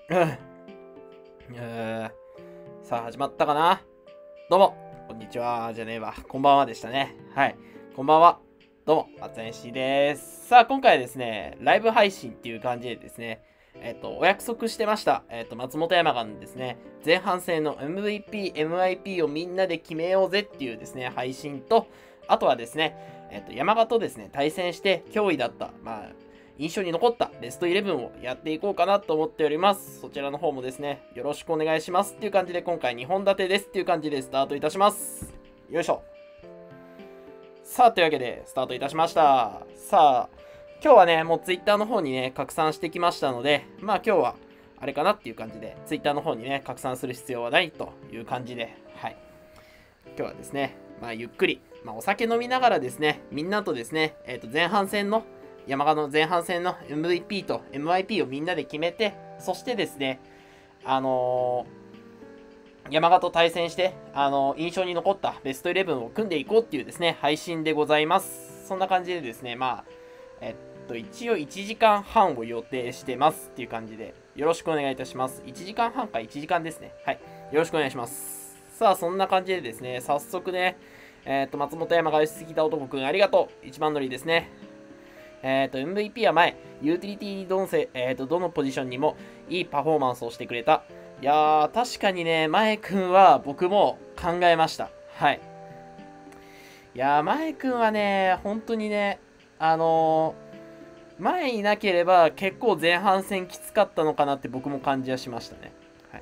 さあ、始まったかな。どうも、こんにちは。じゃねえわ。こんばんはでしたね。はい。こんばんは。どうも、松谷氏です。さあ、今回はですね、ライブ配信っていう感じでですね、お約束してました。松本山雅のですね、前半戦の MVP、MIP をみんなで決めようぜっていうですね、配信と、あとはですね、山雅とですね、対戦して脅威だった、印象に残ったベストイレブンをやっていこうかなと思っております。そちらの方もですね、よろしくお願いしますっていう感じで今回2本立てですっていう感じでスタートいたします。よいしょ。さあ、というわけでスタートいたしました。さあ、今日はね、もう Twitter の方にね、拡散してきましたので、今日はあれかなっていう感じで、Twitter の方にね、拡散する必要はないという感じで、はい。今日はですね、ゆっくり、お酒飲みながらですね、みんなとですね、前半戦の山鹿の前半戦の MVP と MIP をみんなで決めて、そしてですね、山鹿と対戦して、印象に残ったベストイレブンを組んでいこうっていうですね、配信でございます。そんな感じでですね、一応1時間半を予定してますっていう感じで、よろしくお願いいたします。1時間半か1時間ですね。はい。よろしくお願いします。さあ、そんな感じでですね、早速ね、松本山がしすぎた男くんありがとう。一番乗りですね。MVP は前、ユーティリティどのポジションにもいいパフォーマンスをしてくれた。いやー、確かにね、前くんは僕も考えました。はい。いやー、前くんはね、本当にね、前いなければ結構前半戦きつかったのかなって僕も感じはしましたね。はい。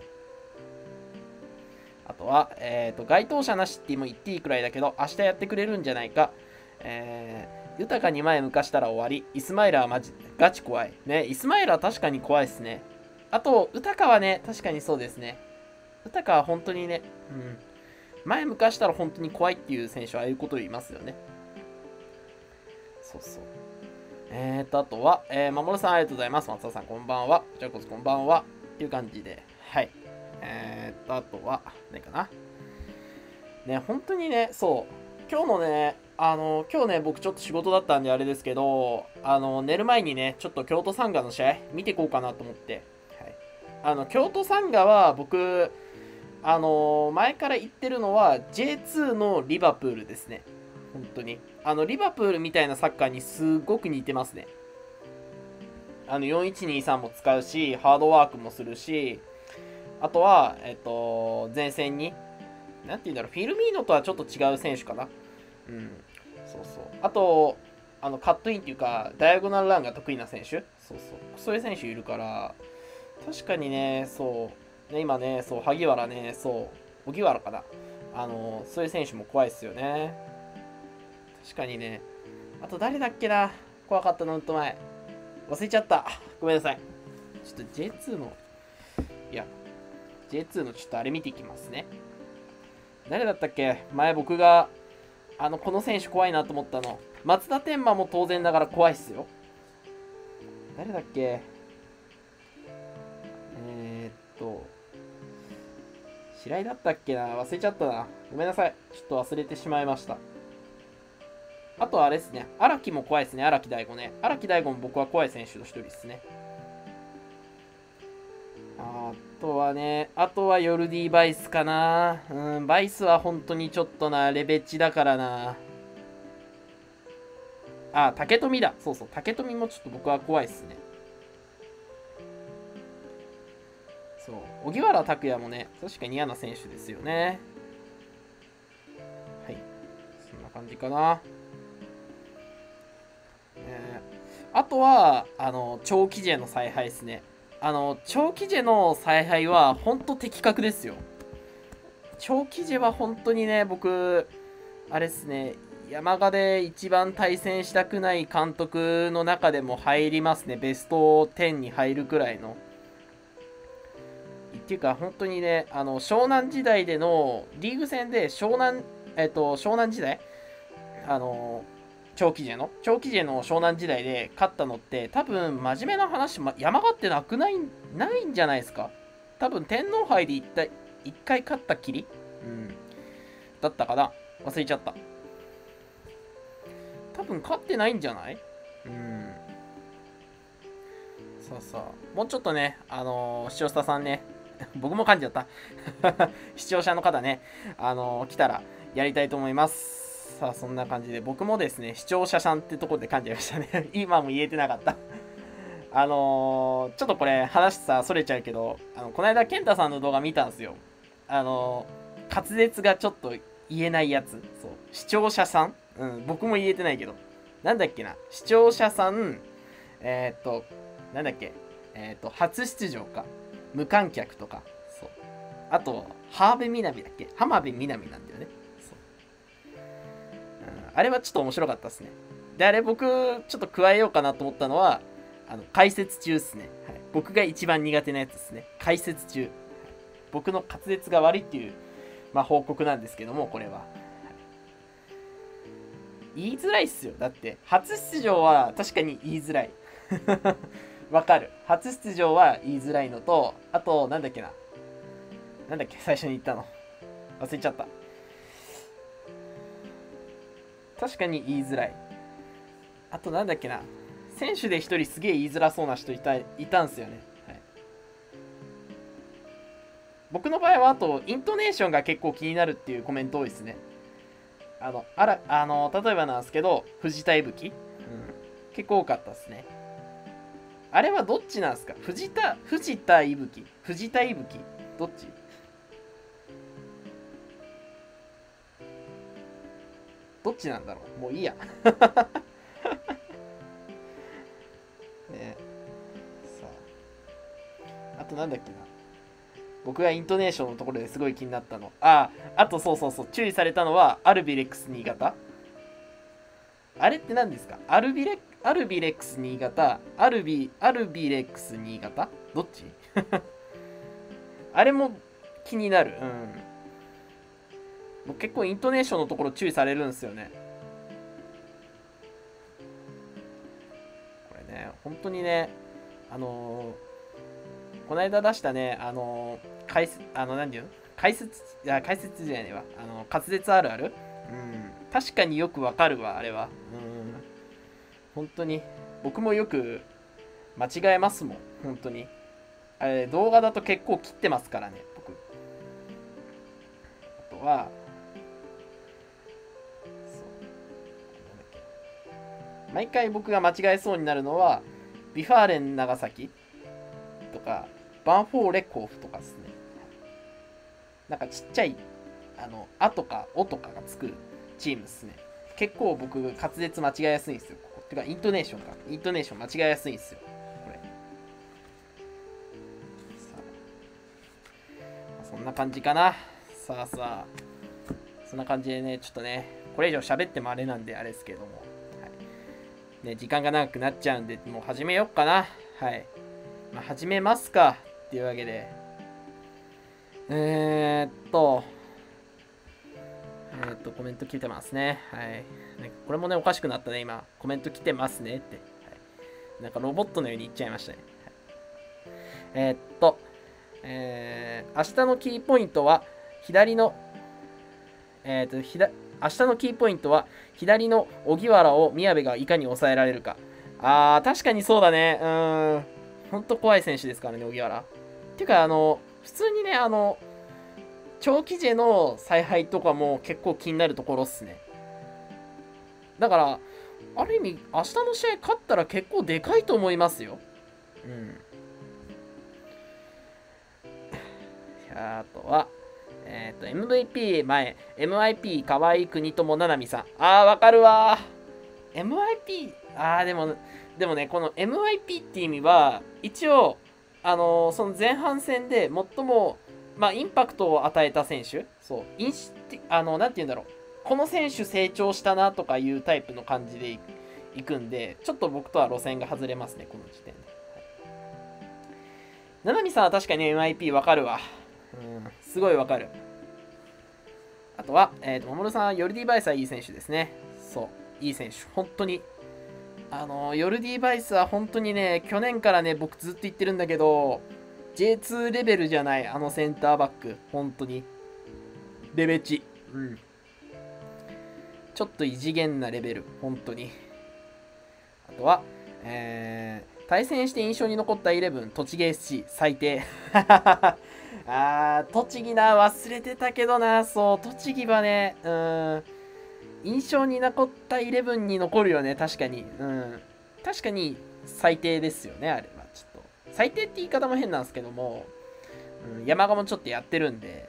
あとは、該当者なしっても言っていいくらいだけど、明日やってくれるんじゃないか。豊かに前向かしたら終わり。イスマイラーはガチ怖い。ね、イスマイラーは確かに怖いですね。あと、豊はね、確かにそうですね。豊は本当にね、うん。前向かしたら本当に怖いっていう選手はああいうことを言いますよね。そうそう。あとは、守さんありがとうございます。松田さんこんばんは。こちらこそこんばんは。っていう感じで、はい。あとは、何かな。ね、本当にね、そう。今日のね、今日ね、僕ちょっと仕事だったんであれですけど、寝る前にね、ちょっと京都サンガの試合見ていこうかなと思って。はい。京都サンガは僕、前から言ってるのは J2 のリバプールですね。本当に。リバプールみたいなサッカーにすごく似てますね。4123も使うし、ハードワークもするし、あとは、前線に、なんて言うんだろう、フィルミーノとはちょっと違う選手かな。うん。そうそう。あと、カットインっていうか、ダイアゴナルランが得意な選手そうそう。そういう選手いるから、確かにね、そう。ね、今ね、そう、萩原ね、そう、荻原かな。そういう選手も怖いっすよね。確かにね。あと誰だっけな。怖かったの、うんと前。忘れちゃった。ごめんなさい。ちょっと J2 の、いや、J2 のちょっとあれ見ていきますね。誰だったっけ前僕が、この選手怖いなと思ったの。松田天馬も当然ながら怖いっすよ。誰だっけえー、っと、白井だったっけな忘れちゃったな。ごめんなさい。ちょっと忘れてしまいました。あとはあれですね。荒木も怖いですね。荒木大吾ね。荒木大吾も僕は怖い選手の一人ですね。あとはね、あとはヨルディ・バイスかな。うん、バイスは本当にちょっとな、レベッジだからな。あ、竹富だ。そうそう、竹富もちょっと僕は怖いっすね。そう、荻原拓也もね、確かに嫌な選手ですよね。はい。そんな感じかな。あとは、長期勢の采配ですね。長期勢の采配は、ほんと的確ですよ。長期勢は本当にね、僕、あれですね、山鹿で一番対戦したくない監督の中でも入りますね。ベスト10に入るくらいの。っていうか、本当にね、湘南時代での、リーグ戦で湘南時代、あの、長期勢の湘南時代で勝ったのって、多分、真面目な話、山鹿ってないんじゃないですか。多分、天皇杯で一回勝ったきりうん。だったかな忘れちゃった。多分勝ってないんじゃないうん。 そうそう。もうちょっとね、視聴者さんね、僕も噛んじゃった。視聴者の方ね、来たらやりたいと思います。さあ、そんな感じで、僕もですね、視聴者さんってところで噛んじゃいましたね。今も言えてなかった。ちょっとこれ話さ、それちゃうけど、この間、健太さんの動画見たんですよ。滑舌がちょっと言えないやつ。そう。視聴者さん、うん、僕も言えてないけど。なんだっけな。視聴者さん、なんだっけ。初出場か。無観客とか。そう。あと、浜辺美波だっけ。浜辺美波なんだよね。そう。あれはちょっと面白かったですね。で、あれ僕、ちょっと加えようかなと思ったのは、解説中ですね。はい。僕が一番苦手なやつですね。解説中。はい、僕の滑舌が悪いっていう、まあ、報告なんですけども、これは。はい、言いづらいっすよ。だって、初出場は確かに言いづらい。わかる。初出場は言いづらいのと、あと、なんだっけな。なんだっけ、最初に言ったの。忘れちゃった。確かに言いづらい。あと、なんだっけな。選手で一人すげえ言いづらそうな人いたんすよね。はい、僕の場合は、あと、イントネーションが結構気になるっていうコメント多いですね。例えばなんですけど、藤田いぶき、うん、結構多かったですね。あれはどっちなんですか？藤田いぶきどっち？どっちなんだろう？もういいや。ね、さあとなんだっけな。僕がイントネーションのところですごい気になったの。あとそうそうそう、注意されたのは、アルビレックス新潟。あれって何ですか？アルビレックス新潟、アルビレックス新潟、どっち？あれも気になる。うん。僕結構イントネーションのところ注意されるんですよね。これね、本当にね、この間出したね、なんていうの、解説じゃねえわ。滑舌あるある、うん。確かによくわかるわ、あれは。うん。本当に。僕もよく間違えますもん。本当に。あれ、動画だと結構切ってますからね、僕。あとは、そう。なんだっけ。毎回僕が間違えそうになるのは、ビファーレン長崎とか、バンフォーレ甲府とかですね。なんかちっちゃい、あとかおとかがつくチームですね。結構僕、滑舌間違えやすいんですよ。ここてか、イントネーションか。イントネーション間違えやすいんですよ。これ。さあ、そんな感じかな。さあ。そんな感じでね、ちょっとね、これ以上喋ってもあれなんであれですけども。はい。ね、時間が長くなっちゃうんで、もう始めよっかな。はい。まあ、始めますか。っていうわけで。コメント来てますね。はい。これもね、おかしくなったね、今。コメント来てますねって。はい、なんかロボットのように言っちゃいましたね。はい、明日のキーポイントは、左の、明日のキーポイントは、左の荻原を宮部がいかに抑えられるか。確かにそうだね。ほんと怖い選手ですからね、荻原。っていうか、普通にね、長期勢の采配とかも結構気になるところっすね。だから、ある意味、明日の試合勝ったら結構でかいと思いますよ。うん。あとは、MVP 前、MIP 河合国友七海さん。わかるわ。MIP、でもね、この MIP って意味は、一応、その前半戦で最も、まあ、インパクトを与えた選手、そう、なんて言うんだろう、この選手成長したなとかいうタイプの感じでいくんで、ちょっと僕とは路線が外れますね、この時点で。七海さんは確かに MIP わかるわ。うん、すごいわかる。あとは、守さん、ヨルディ・バイスはいい選手ですね。そう、いい選手。本当に。ヨルディ・バイスは本当にね、去年からね、僕ずっと言ってるんだけど、J2 レベルじゃない、センターバック。本当に。レベチ。うん。ちょっと異次元なレベル。本当に。あとは、 対戦して印象に残った11、栃木 SC、最低。栃木な、忘れてたけどな、そう、栃木はね、印象に残った11に残るよね、確かに。確かに最低ですよね、あれは。ちょっと。最低って言い方も変なんですけども、山鹿もちょっとやってるんで。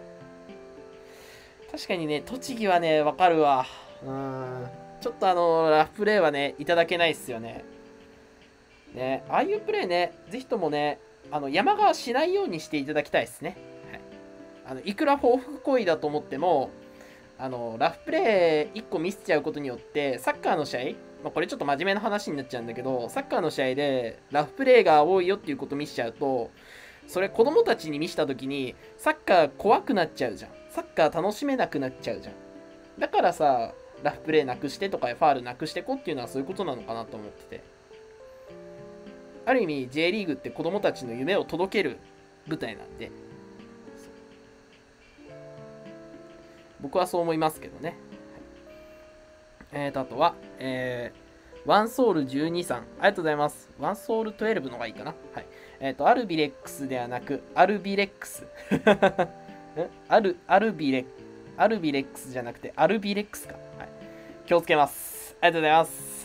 確かにね、栃木はね、わかるわ。ちょっとラフプレーはね、いただけないっすよね。ね、ああいうプレーね、ぜひともね、山側しないようにしていただきたいですね。はい。いくら報復行為だと思っても、ラフプレー1個ミスっちゃうことによって、サッカーの試合、これちょっと真面目な話になっちゃうんだけど、サッカーの試合でラフプレーが多いよっていうこと見しちゃうと、それ子供たちに見したときに、サッカー怖くなっちゃうじゃん。サッカー楽しめなくなっちゃうじゃん。だからさ、ラフプレーなくしてとかファールなくしてこっていうのはそういうことなのかなと思ってて。ある意味 J リーグって子供たちの夢を届ける舞台なんで、僕はそう思いますけどね。あとは、ワンソウル12さん、ありがとうございます。ワンソウル12の方がいいかな。はい。アルビレックスではなく、アルビレックス。アルビレックスじゃなくて、アルビレックスか。はい。気をつけます。ありがとうございます。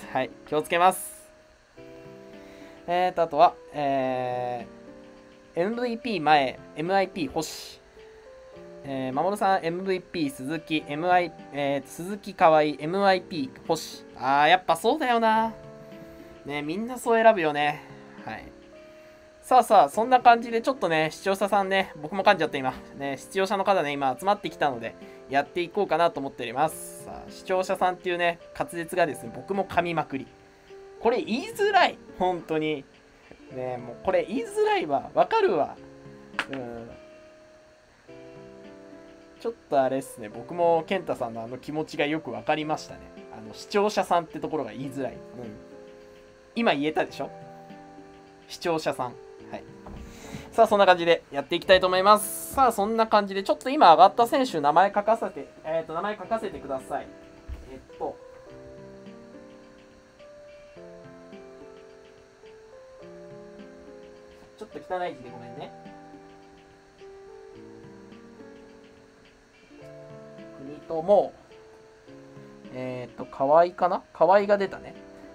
はい。気をつけます。あとは、MVP 前、MIP 星。守さん MVP 鈴木、鈴木かわいい MIP 星。やっぱそうだよな。ね、みんなそう選ぶよね。はい。さあ、そんな感じでちょっとね、視聴者さんね、僕も噛んじゃって今。ね、視聴者の方ね、今集まってきたので、やっていこうかなと思っております。さあ、視聴者さんっていうね、滑舌がですね、僕も噛みまくり。これ言いづらい。本当に。ね、もうこれ言いづらいわ。わかるわ。ちょっとあれっすね、僕も健太さんの気持ちがよくわかりましたね。視聴者さんってところが言いづらい。今言えたでしょ？視聴者さん。はい。さあ、そんな感じでやっていきたいと思います。さあ、そんな感じで、ちょっと今上がった選手、名前書かせてください。ちょっと汚い字でごめんね。国とも、河合かな？河合が出たね。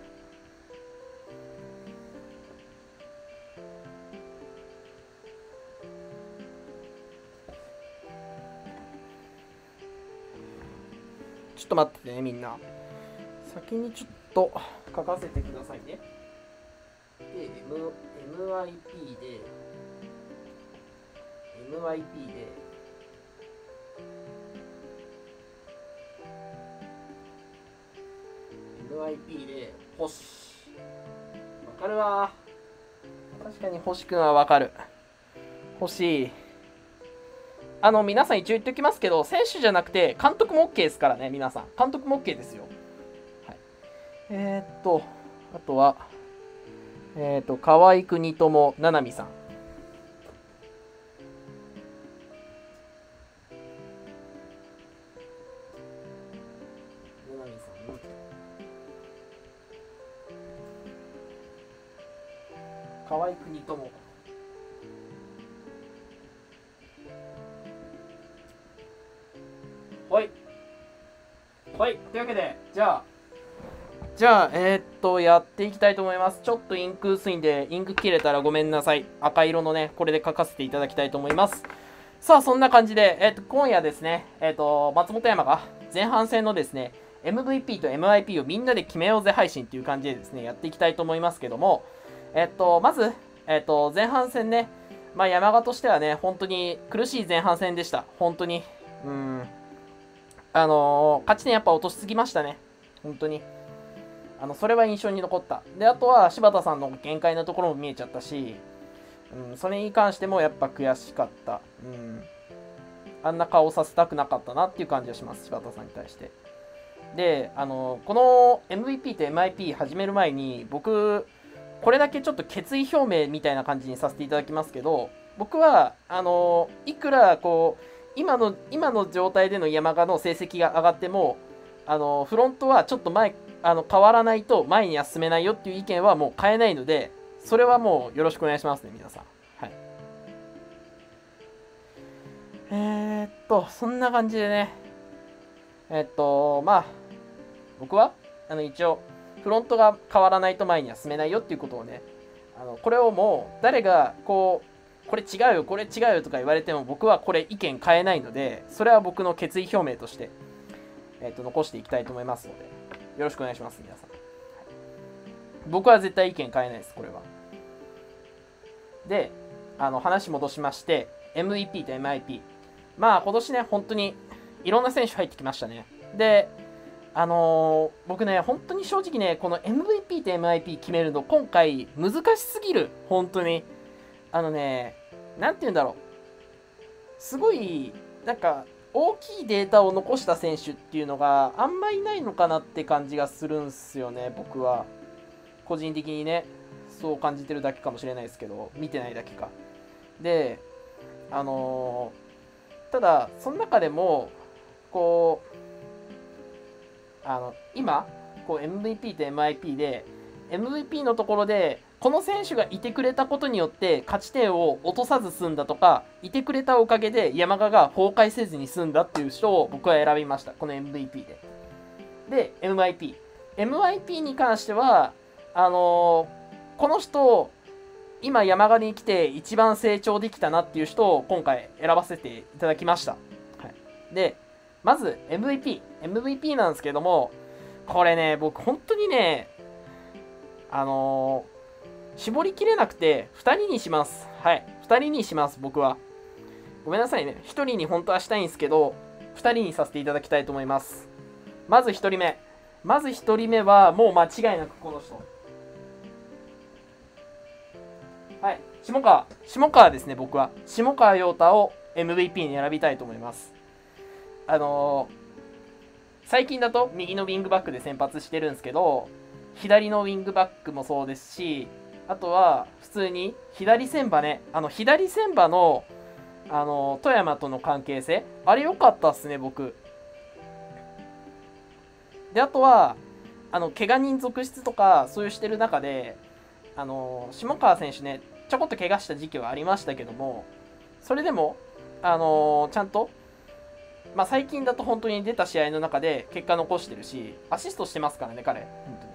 ちょっと待っててね、みんな。先にちょっと書かせてくださいね。で、MIP で、星。わかるわ。確かに星くんはわかる。星。皆さん一応言っておきますけど、選手じゃなくて監督も OK ですからね、皆さん。監督も OK ですよ。はい。あとは、河合国友七海さん。河合国友。はい。はい。というわけで、じゃあ、やっていきたいと思います。ちょっとインク薄いんで、インク切れたらごめんなさい。赤色のね、これで書かせていただきたいと思います。さあ、そんな感じで、今夜ですね、松本山が前半戦のですね、MVP と MIP をみんなで決めようぜ配信っていう感じでですね、やっていきたいと思いますけども、まず、前半戦ね、山鹿としてはね、本当に苦しい前半戦でした。本当に。勝ち点やっぱ落としすぎましたね。本当に。それは印象に残った。で、あとは柴田さんの限界のところも見えちゃったし、それに関してもやっぱ悔しかった。あんな顔させたくなかったなっていう感じがします、柴田さんに対して。で、この MVP と MIP 始める前に、僕、これだけちょっと決意表明みたいな感じにさせていただきますけど、僕は、いくらこう、今の状態での山鹿の成績が上がっても、フロントはちょっと変わらないと前には進めないよっていう意見はもう変えないので、 それはもうよろしくお願いしますね、皆さん。はい。そんな感じでね、まあ、僕は、一応、フロントが変わらないと前には進めないよっていうことをね、これをもう、誰が、これ違うよ、これ違うよとか言われても、僕はこれ意見変えないので、それは僕の決意表明として、残していきたいと思いますので、よろしくお願いします、皆さん。はい、僕は絶対意見変えないです、これは。で、話戻しまして、MVP と MIP。まあ、今年ね、本当にいろんな選手入ってきましたね。で、僕ね、本当に正直ね、この MVP と MIP 決めるの、今回難しすぎる。本当に。なんて言うんだろう。すごい、なんか、大きいデータを残した選手っていうのがあんまいないのかなって感じがするんすよね、僕は。個人的にね、そう感じてるだけかもしれないですけど、見てないだけか。で、ただ、その中でも、こう、今、MVP と MIP で、MVP のところで、この選手がいてくれたことによって勝ち点を落とさず済んだとか、いてくれたおかげで山賀が崩壊せずに済んだっていう人を僕は選びました。この MVP で。で、MIP。MIP に関しては、この人、今山賀に来て一番成長できたなっていう人を今回選ばせていただきました。はい、で、まず MVP なんですけども、これね、僕本当にね、絞りきれなくて2人にします。はい、2人にします、僕は。ごめんなさいね、1人に本当はしたいんですけど、2人にさせていただきたいと思います。まず1人目。まず1人目はもう間違いなくこの人。はい、下川ですね、僕は。下川陽太を MVP に選びたいと思います。最近だと右のウィングバックで先発してるんですけど、左のウィングバックもそうですし、あとは普通に左センバね、左センバの、富山との関係性、あれ良かったっすね、僕。で、あとは、怪我人続出とか、そういうしてる中で、下川選手ね、ちょこっと怪我した時期はありましたけども、それでも、ちゃんと、まあ、最近だと本当に出た試合の中で結果残してるし、アシストしてますからね、彼。本当に。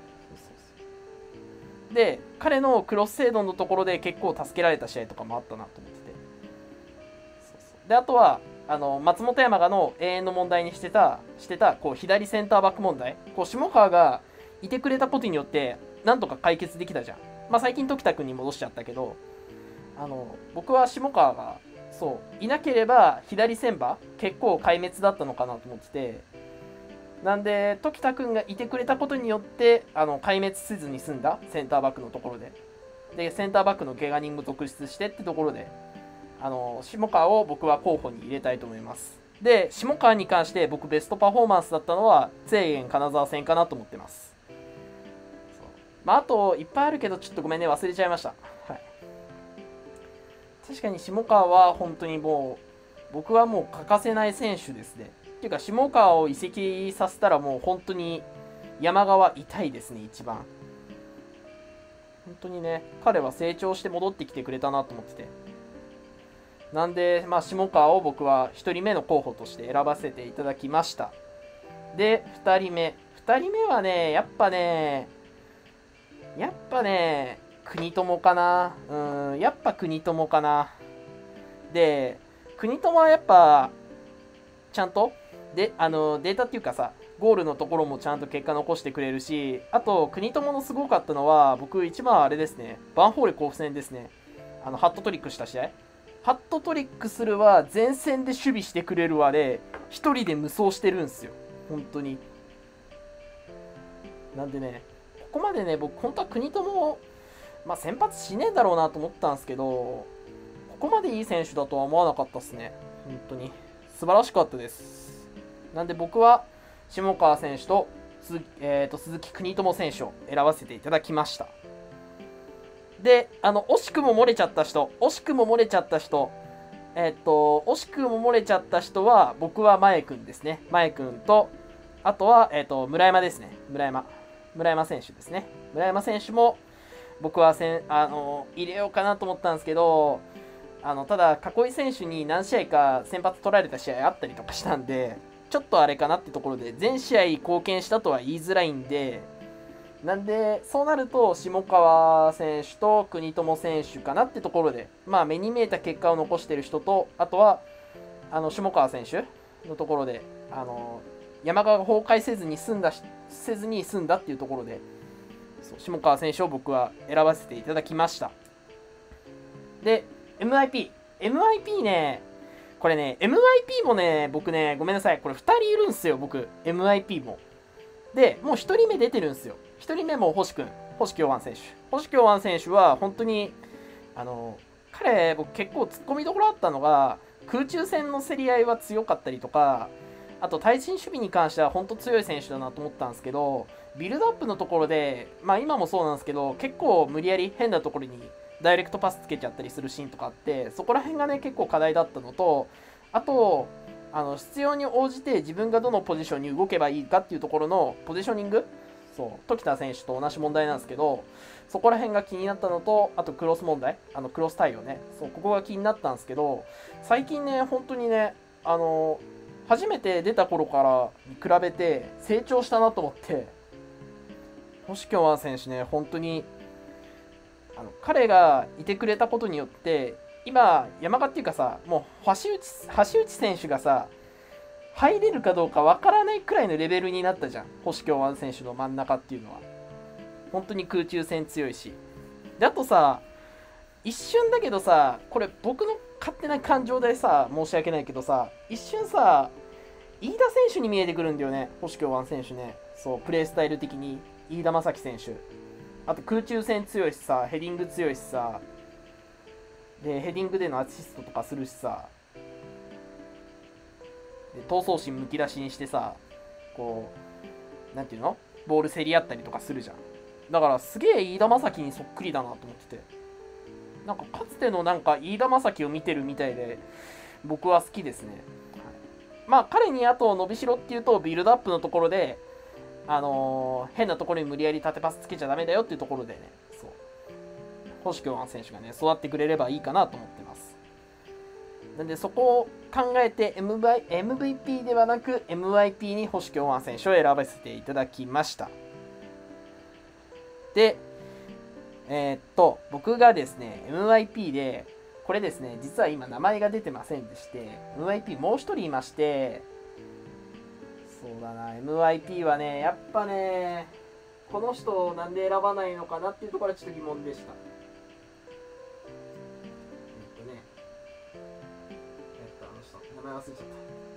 で、彼のクロス精度のところで結構助けられた試合とかもあったなと思ってて。で、あとは、松本山雅の永遠の問題にしてたこう左センターバック問題。こう、下川がいてくれたことによって、なんとか解決できたじゃん。まあ、最近時田君に戻しちゃったけど、僕は下川が、そう、いなければ左センバ結構壊滅だったのかなと思ってて、なんで、時田君がいてくれたことによって、壊滅せずに済んだ、センターバックのところで。で、センターバックの怪我人も続出してってところで、下川を僕は候補に入れたいと思います。で、下川に関して僕ベストパフォーマンスだったのは、西元金沢戦かなと思ってます。まあ、あと、いっぱいあるけど、ちょっとごめんね、忘れちゃいました。はい。確かに下川は本当にもう、僕はもう欠かせない選手ですね。っていうか、下川を移籍させたらもう本当に山川痛いですね、一番。本当にね、彼は成長して戻ってきてくれたなと思ってて。なんで、まあ、下川を僕は1人目の候補として選ばせていただきました。で、2人目。2人目はね、やっぱね、国友かな。やっぱ国友かな。で、国友はやっぱ、ちゃんと、で、データっていうかさ、ゴールのところもちゃんと結果残してくれるし、あと、国友のすごかったのは、僕一番あれですね、バンフォーレ甲府戦ですね。ハットトリックした試合。ハットトリックするわ、前線で守備してくれるわで、一人で無双してるんすよ。本当に。なんでね、ここまでね、僕、本当は国友、まあ、先発しねえだろうなと思ったんですけど、ここまでいい選手だとは思わなかったっすね。本当に。素晴らしかったです。なんで僕は、下川選手と鈴木国友選手を選ばせていただきました。で、惜しくも漏れちゃった人は、僕は前くんですね。前くんと、あとは、村山ですね。村山選手ですね。村山選手も、 僕は入れようかなと思ったんですけど、ただ、囲い選手に何試合か先発取られた試合あったりとかしたんで、ちょっとあれかなってところで、全試合貢献したとは言いづらいんで、なんで、そうなると、下川選手と国友選手かなってところで、まあ、目に見えた結果を残している人と、あとは、下川選手のところで、山川が崩壊せずに済んだっていうところで、そう下川選手を僕は選ばせていただきました。で、MIP ね、これね、MIP もね、僕ね、ごめんなさい、これ2人いるんすよ、僕、MIP も。で、もう1人目出てるんですよ。1人目も星京湾選手。星京湾選手は、本当に、彼、僕結構突っ込みどころあったのが、空中戦の競り合いは強かったりとか、あと対人守備に関しては本当強い選手だなと思ったんですけど、ビルドアップのところで、まあ今もそうなんですけど、結構無理やり変なところにダイレクトパスつけちゃったりするシーンとかあって、そこら辺がね、結構課題だったのと、あと、必要に応じて自分がどのポジションに動けばいいかっていうところのポジショニング、そう、時田選手と同じ問題なんですけど、そこら辺が気になったのと、あとクロス問題、クロス対応ね、そう、ここが気になったんですけど、最近ね、本当にね、初めて出た頃からに比べて成長したなと思って、星京湾選手ね、本当に、彼がいてくれたことによって、今、山川っていうかさ、もう橋内選手がさ、入れるかどうかわからないくらいのレベルになったじゃん。星京湾選手の真ん中っていうのは。本当に空中戦強いし。で、あとさ、一瞬だけどさ、これ僕の勝手な感情でさ、申し訳ないけどさ、一瞬さ、飯田選手に見えてくるんだよね、星京湾選手ね。そう、プレースタイル的に。飯田正樹選手。あと空中戦強いしさ、ヘディング強いしさ、で、ヘディングでのアシストとかするしさ、で闘争心むき出しにしてさ、こう、なんていうのボール競り合ったりとかするじゃん。だからすげえ飯田正樹にそっくりだなと思ってて。なんかかつてのなんか飯田正樹を見てるみたいで、僕は好きですね。はい、まあ彼にあと伸びしろっていうと、ビルドアップのところで、変なところに無理やり縦パスつけちゃダメだよっていうところでね、そう。星京湾選手がね、育ってくれればいいかなと思ってます。なんでそこを考えて MVP ではなく MIP に星京湾選手を選ばせていただきました。で、僕がですね、MIP で、これですね、実は今名前が出てませんでして、MIP もう一人いまして、そうだな、MIP はね、やっぱね、この人をなんで選ばないのかなっていうところはちょっと疑問でした。名前忘れちゃった。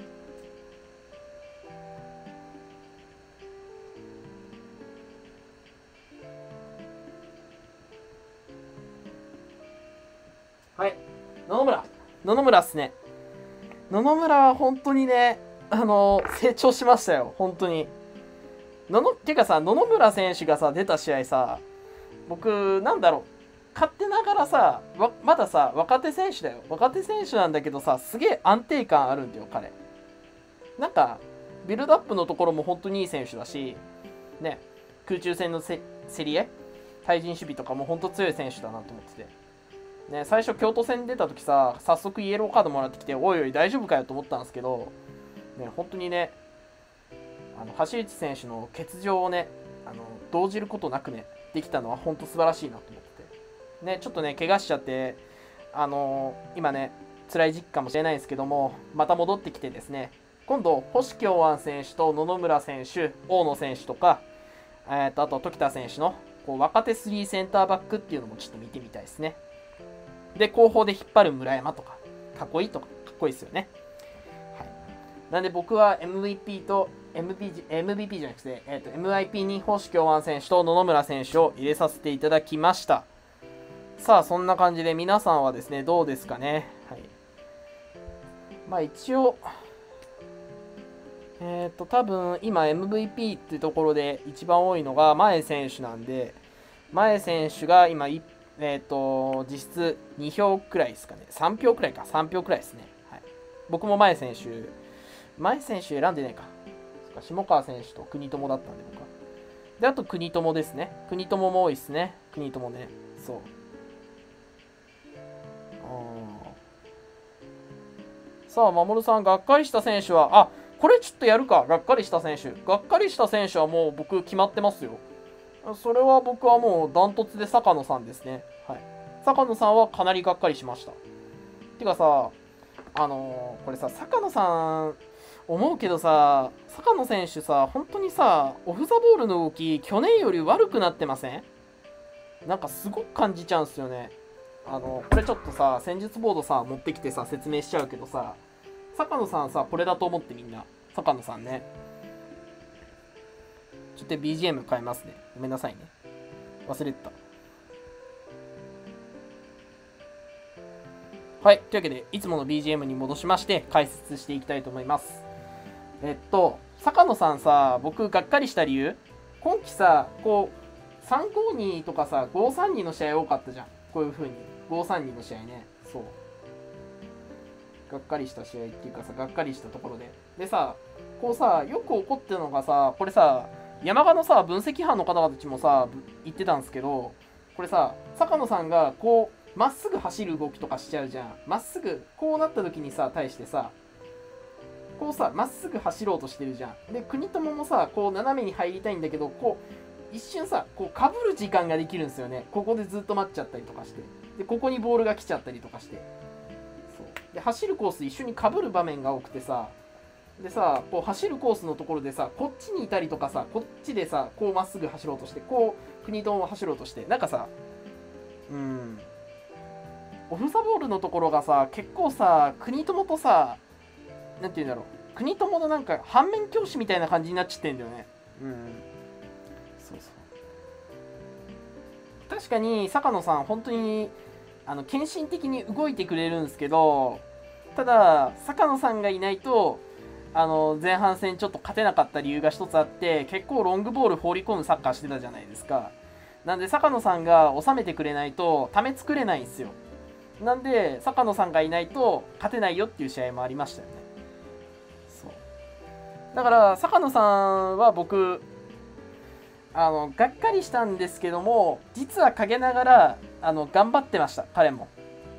はい。野々村っすね。野々村は本当にね、成長しましたよ。本当に。てかさ、野々村選手がさ、出た試合さ、僕、なんだろう。勝手ながらさ、まださ、若手選手だよ。若手選手なんだけどさ、すげえ安定感あるんだよ、彼。なんか、ビルドアップのところも本当にいい選手だし、ね、空中戦の競り合い、対人守備とかも本当強い選手だなと思ってて。ね、最初京都戦出た時さ、早速イエローカードもらってきて、おいおい大丈夫かよと思ったんですけど、ね、本当にね、橋内選手の欠場をね、動じることなくね、できたのは本当素晴らしいなと思ってて。ね、ちょっとね、怪我しちゃって、今ね、辛い時期かもしれないですけども、また戻ってきてですね、今度、星京湾選手と野々村選手、大野選手とか、あと時田選手のこう若手3センターバックっていうのもちょっと見てみたいですね。で、後方で引っ張る村山とか、かっこいいですよね。はい。なんで僕は MVP と MVP じゃなくて、MIP に星京湾選手と野々村選手を入れさせていただきました。さあ、そんな感じで皆さんはですね、どうですかね。はい。まあ一応、多分今 MVP っていうところで一番多いのが前選手なんで、前選手が今実質2票くらいですかね。3票くらいか。3票くらいですね。はい、僕も前選手選んでないか。下川選手と国友だったんで僕は。で、あと国友ですね。国友も多いですね。 国ともね。そう。さあ、守さん、がっかりした選手は、あ、これちょっとやるか、がっかりした選手。がっかりした選手はもう僕決まってますよ。それは僕はもうダントツで坂野さんですね。はい。坂野さんはかなりがっかりしました。てかさ、これさ、坂野さん、思うけどさ、坂野選手さ、本当にさ、オフ・ザ・ボールの動き、去年より悪くなってません？なんかすごく感じちゃうんすよね。これちょっとさ、戦術ボードさ、持ってきてさ、説明しちゃうけどさ、坂野さんさ、これだと思ってみんな。坂野さんね。ちょっと BGM 変えますね。ごめんなさいね。忘れてた。はい。というわけで、いつもの BGM に戻しまして、解説していきたいと思います。坂野さんさ、僕がっかりした理由、今季さ、こう、352とかさ、532の試合多かったじゃん。こういう風に。532の試合ね。そう。がっかりした試合っていうかさ、がっかりしたところで。でさ、こうさ、よく起こってるのがさ、これさ、山鹿のさ、分析班の方々たちもさ、言ってたんですけど、これさ、坂野さんがこう、まっすぐ走る動きとかしちゃうじゃん。まっすぐ、こうなった時にさ、対してさ、こうさ、まっすぐ走ろうとしてるじゃん。で、国友もさ、こう斜めに入りたいんだけど、こう、一瞬さ、こう、かぶる時間ができるんですよね。ここでずっと待っちゃったりとかして。で、ここにボールが来ちゃったりとかして。そうで、走るコース一緒にかぶる場面が多くてさ、でさ、こう走るコースのところでさ、こっちにいたりとかさ、こっちでさ、こうまっすぐ走ろうとして、こう、国友を走ろうとして、なんかさ、オフ・ザ・ボールのところがさ、結構さ、国友とさ、なんて言うんだろう、国友のなんか反面教師みたいな感じになっちゃってんだよね。そうそう。確かに坂野さん本当に献身的に動いてくれるんですけど、ただ坂野さんがいないと前半戦ちょっと勝てなかった理由が一つあって、結構ロングボール放り込むサッカーしてたじゃないですか。なんで坂野さんが収めてくれないとため作れないんですよ。なんで坂野さんがいないと勝てないよっていう試合もありましたよね。そうだから坂野さんは僕がっかりしたんですけども、実は陰ながら頑張ってました。彼も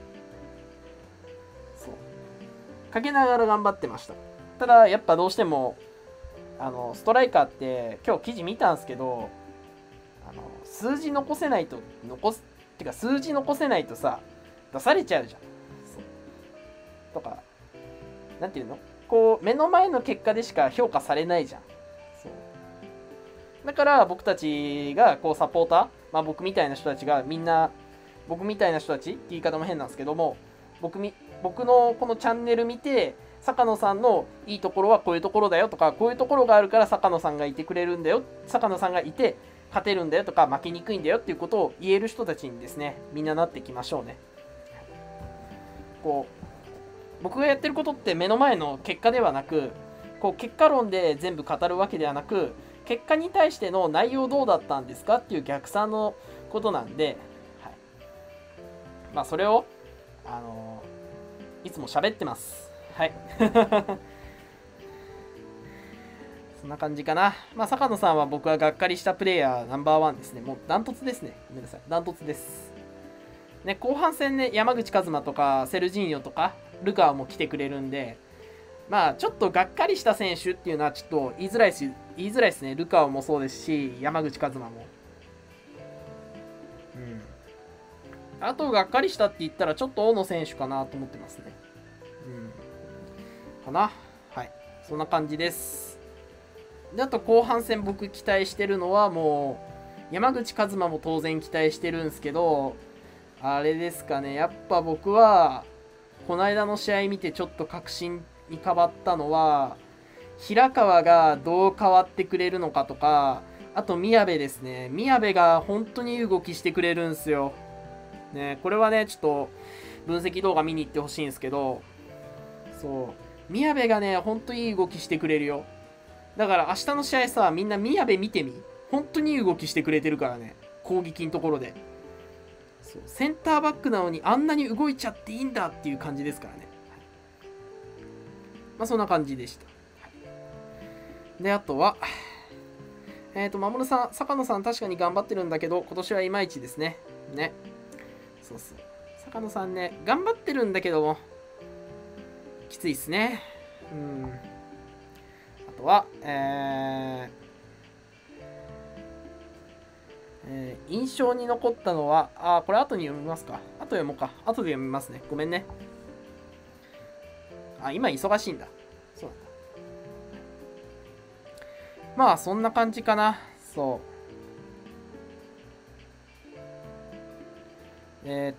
そう陰ながら頑張ってました。ただやっぱどうしてもストライカーって今日記事見たんですけど、数字残せないと数字残せないとさ出されちゃうじゃん。そうとかなんていうの、こう目の前の結果でしか評価されないじゃん。そうだから僕たちがこうサポーター、まあ僕みたいな人たちがみんな、僕みたいな人たちって言い方も変なんですけども、僕のこのチャンネル見て、坂野さんのいいところはこういうところだよとか、こういうところがあるから坂野さんがいてくれるんだよ、坂野さんがいて勝てるんだよとか、負けにくいんだよっていうことを言える人たちにですね、みんななっていきましょうね。こう、僕がやってることって目の前の結果ではなく、こう結果論で全部語るわけではなく、結果に対しての内容どうだったんですかっていう逆算のことなんで、はい、まあそれをいつも喋ってます。はい。そんな感じかな。まあ坂野さんは僕はがっかりしたプレイヤーナンバーワンですね。もうダントツですね。ごめんなさい。ダントツです。ね、後半戦ね、山口和馬とかセルジーニョとかルカワも来てくれるんで、まあちょっとがっかりした選手っていうのはちょっと言いづらいですね。ルカワもそうですし、山口和馬も。あとがっかりしたって言ったらちょっと大野選手かなと思ってますね。かな。はい。そんな感じです。で、あと後半戦僕期待してるのはもう、山口和馬も当然期待してるんですけど、あれですかね。やっぱ僕は、この間の試合見てちょっと確信に変わったのは、平川がどう変わってくれるのかとか、あと宮部ですね。宮部が本当にいい動きしてくれるんですよ。ね、これはね、ちょっと分析動画見に行ってほしいんですけど、そう、宮部がね、本当にいい動きしてくれるよ。だから明日の試合さ、みんな宮部見てみ。本当にいい動きしてくれてるからね。攻撃のところで。そうセンターバックなのにあんなに動いちゃっていいんだっていう感じですからね。まあそんな感じでした。で、あとは、 守さん、坂野さん確かに頑張ってるんだけど、今年はいまいちですね。ね。そうそう。坂野さんね、頑張ってるんだけども、きついっすね。うん。あとは、印象に残ったのは、これ後に読みますか。後読もうか。後で読みますね。ごめんね。今忙しいんだ。そうなんだ。まあ、そんな感じかな。そう。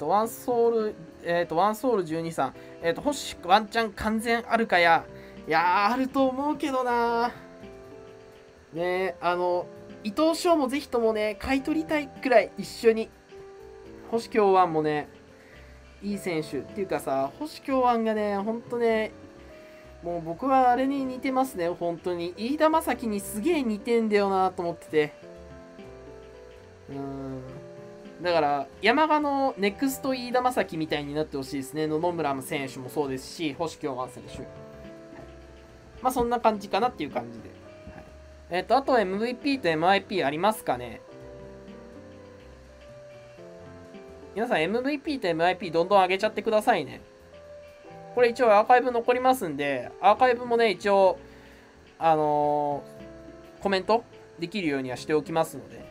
ワンソウル、ワンソウル12さん。星ワンチャン完全あるかや。いやー、あると思うけどな。ね伊藤翔もぜひともね、買い取りたいくらい一緒に。星京湾もね、いい選手。っていうかさ、星京湾がね、ほんとね、もう僕はあれに似てますね、本当に。飯田正樹にすげえ似てんだよなと思ってて。だから、山賀のネクスト飯田正樹みたいになってほしいですね。野々村選手もそうですし、星京湾選手。はい、まあそんな感じかなっていう感じで。あと MVP と MIP ありますかね。皆さん MVP と MIP どんどん上げちゃってくださいね。これ一応アーカイブ残りますんで、アーカイブもね、一応、コメントできるようにはしておきますので。ね、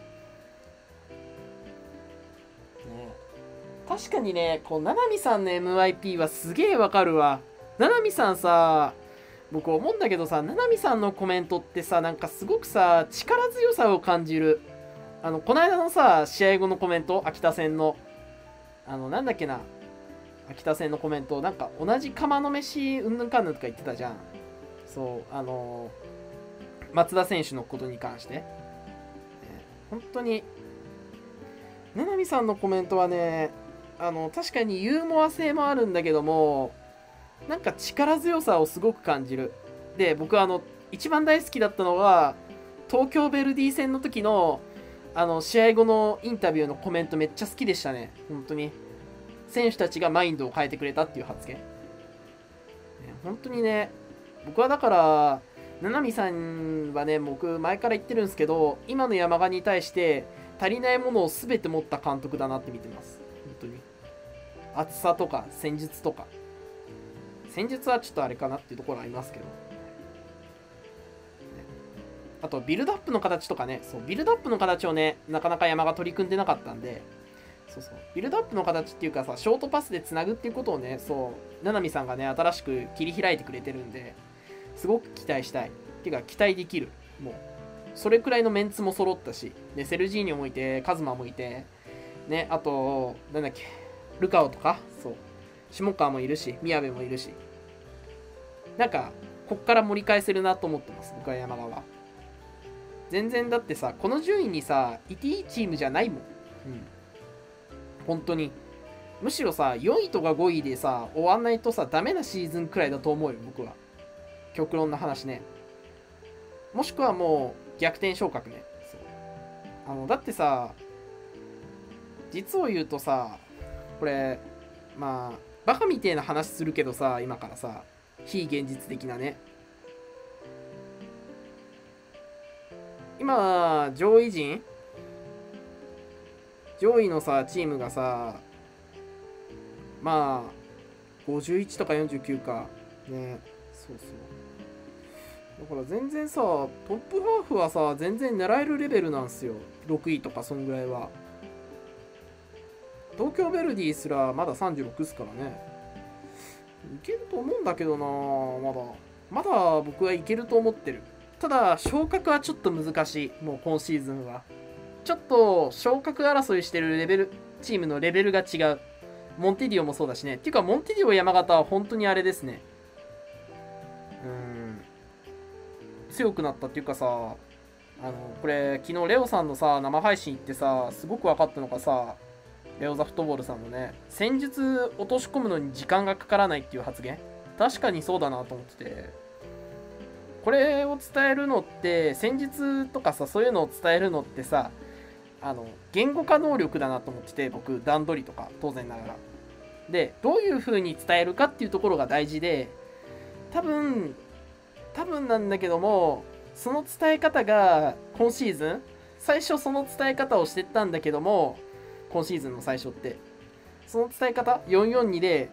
確かにね、こう、ななみさんの MIP はすげえわかるわ。ななみさんさ、僕思うんだけどさ、ななみさんのコメントってさ、なんかすごくさ、力強さを感じる。この間のさ、試合後のコメント、秋田戦の、なんだっけな、秋田戦のコメント、なんか同じ釜の飯うんぬんかんぬんとか言ってたじゃん。そう、松田選手のことに関して。本当に、ななみさんのコメントはね、確かにユーモア性もあるんだけども、なんか力強さをすごく感じる。で、僕一番大好きだったのが、東京ヴェルディ戦の時の、試合後のインタビューのコメントめっちゃ好きでしたね。本当に。選手たちがマインドを変えてくれたっていう発言。本当にね、僕はだから、七海さんはね、僕前から言ってるんですけど、今の山賀に対して足りないものを全て持った監督だなって見てます。本当に。厚さとか戦術とか。戦術はちょっとあれかなっていうところありますけど。あと、ビルドアップの形とかね、そう、ビルドアップの形をね、なかなか山が取り組んでなかったんで、そうそう、ビルドアップの形っていうかさ、ショートパスでつなぐっていうことをね、そう、七海さんがね、新しく切り開いてくれてるんで、すごく期待したい。っていうか、期待できる。もう、それくらいのメンツも揃ったし、ね、セルジーニョもいて、カズマもいて、ね、あと、なんだっけ、ルカオとか、そう、下川もいるし、宮部もいるし、なんか、こっから盛り返せるなと思ってます、僕は山川は。全然だってさ、この順位にさ、いていいチームじゃないもん。うん。本当に。むしろさ、4位とか5位でさ、終わんないとさ、ダメなシーズンくらいだと思うよ、僕は。極論の話ね。もしくはもう、逆転昇格ね。そう。だってさ、実を言うとさ、これ、まあ、バカみてえな話するけどさ、今からさ、非現実的なね。今、上位陣上位のさ、チームがさ、まあ、51とか49か。ね。そうそう。だから全然さ、トップハーフはさ、全然狙えるレベルなんすよ。6位とかそんぐらいは。東京ヴェルディすらまだ36っすからね。いけると思うんだけどなまだ。まだ僕はいけると思ってる。ただ、昇格はちょっと難しい。もう今シーズンは。ちょっと昇格争いしてるレベル、チームのレベルが違う。モンテディオもそうだしね。っていうか、モンテディオ山形は本当にあれですね。強くなったっていうかさ、これ、昨日レオさんのさ、生配信行ってさ、すごく分かったのがさ、レオザフットボールさんのね、戦術落とし込むのに時間がかからないっていう発言。確かにそうだなと思ってて。これを伝えるのって、戦術とかさ、そういうのを伝えるのってさ、言語化能力だなと思ってて、僕、段取りとか、当然ながら。で、どういう風に伝えるかっていうところが大事で、多分なんだけども、 その伝え方が今シーズン、最初その伝え方をしてったんだけども、今シーズンの最初って、その伝え方、442で、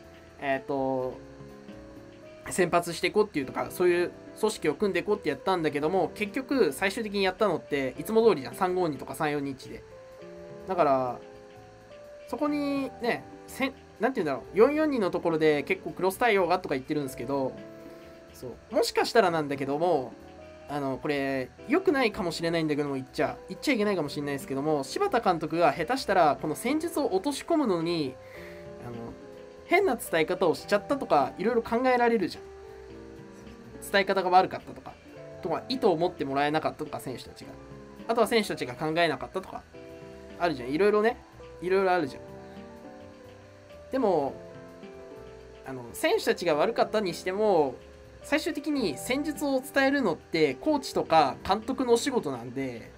先発していこうっていうとか、そういう組織を組んでいこうってやったんだけども、結局最終的にやったのっていつも通りじゃん。352とか342で。だから、そこにね、なんて言うんだろう、442のところで結構クロス対応がとか言ってるんですけど、そう、もしかしたらなんだけども、これ、良くないかもしれないんだけども、言っちゃいけないかもしれないですけども、柴田監督が下手したら、この戦術を落とし込むのに、変な伝え方をしちゃったとか、いろいろ考えられるじゃん。伝え方が悪かったとか、意図を持ってもらえなかったとか、選手たちが。あとは選手たちが考えなかったとか、あるじゃん。いろいろね、いろいろあるじゃん。でも、選手たちが悪かったにしても、最終的に戦術を伝えるのってコーチとか監督のお仕事なんで、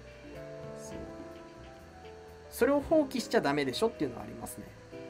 それを放棄しちゃダメでしょっていうのはありますね。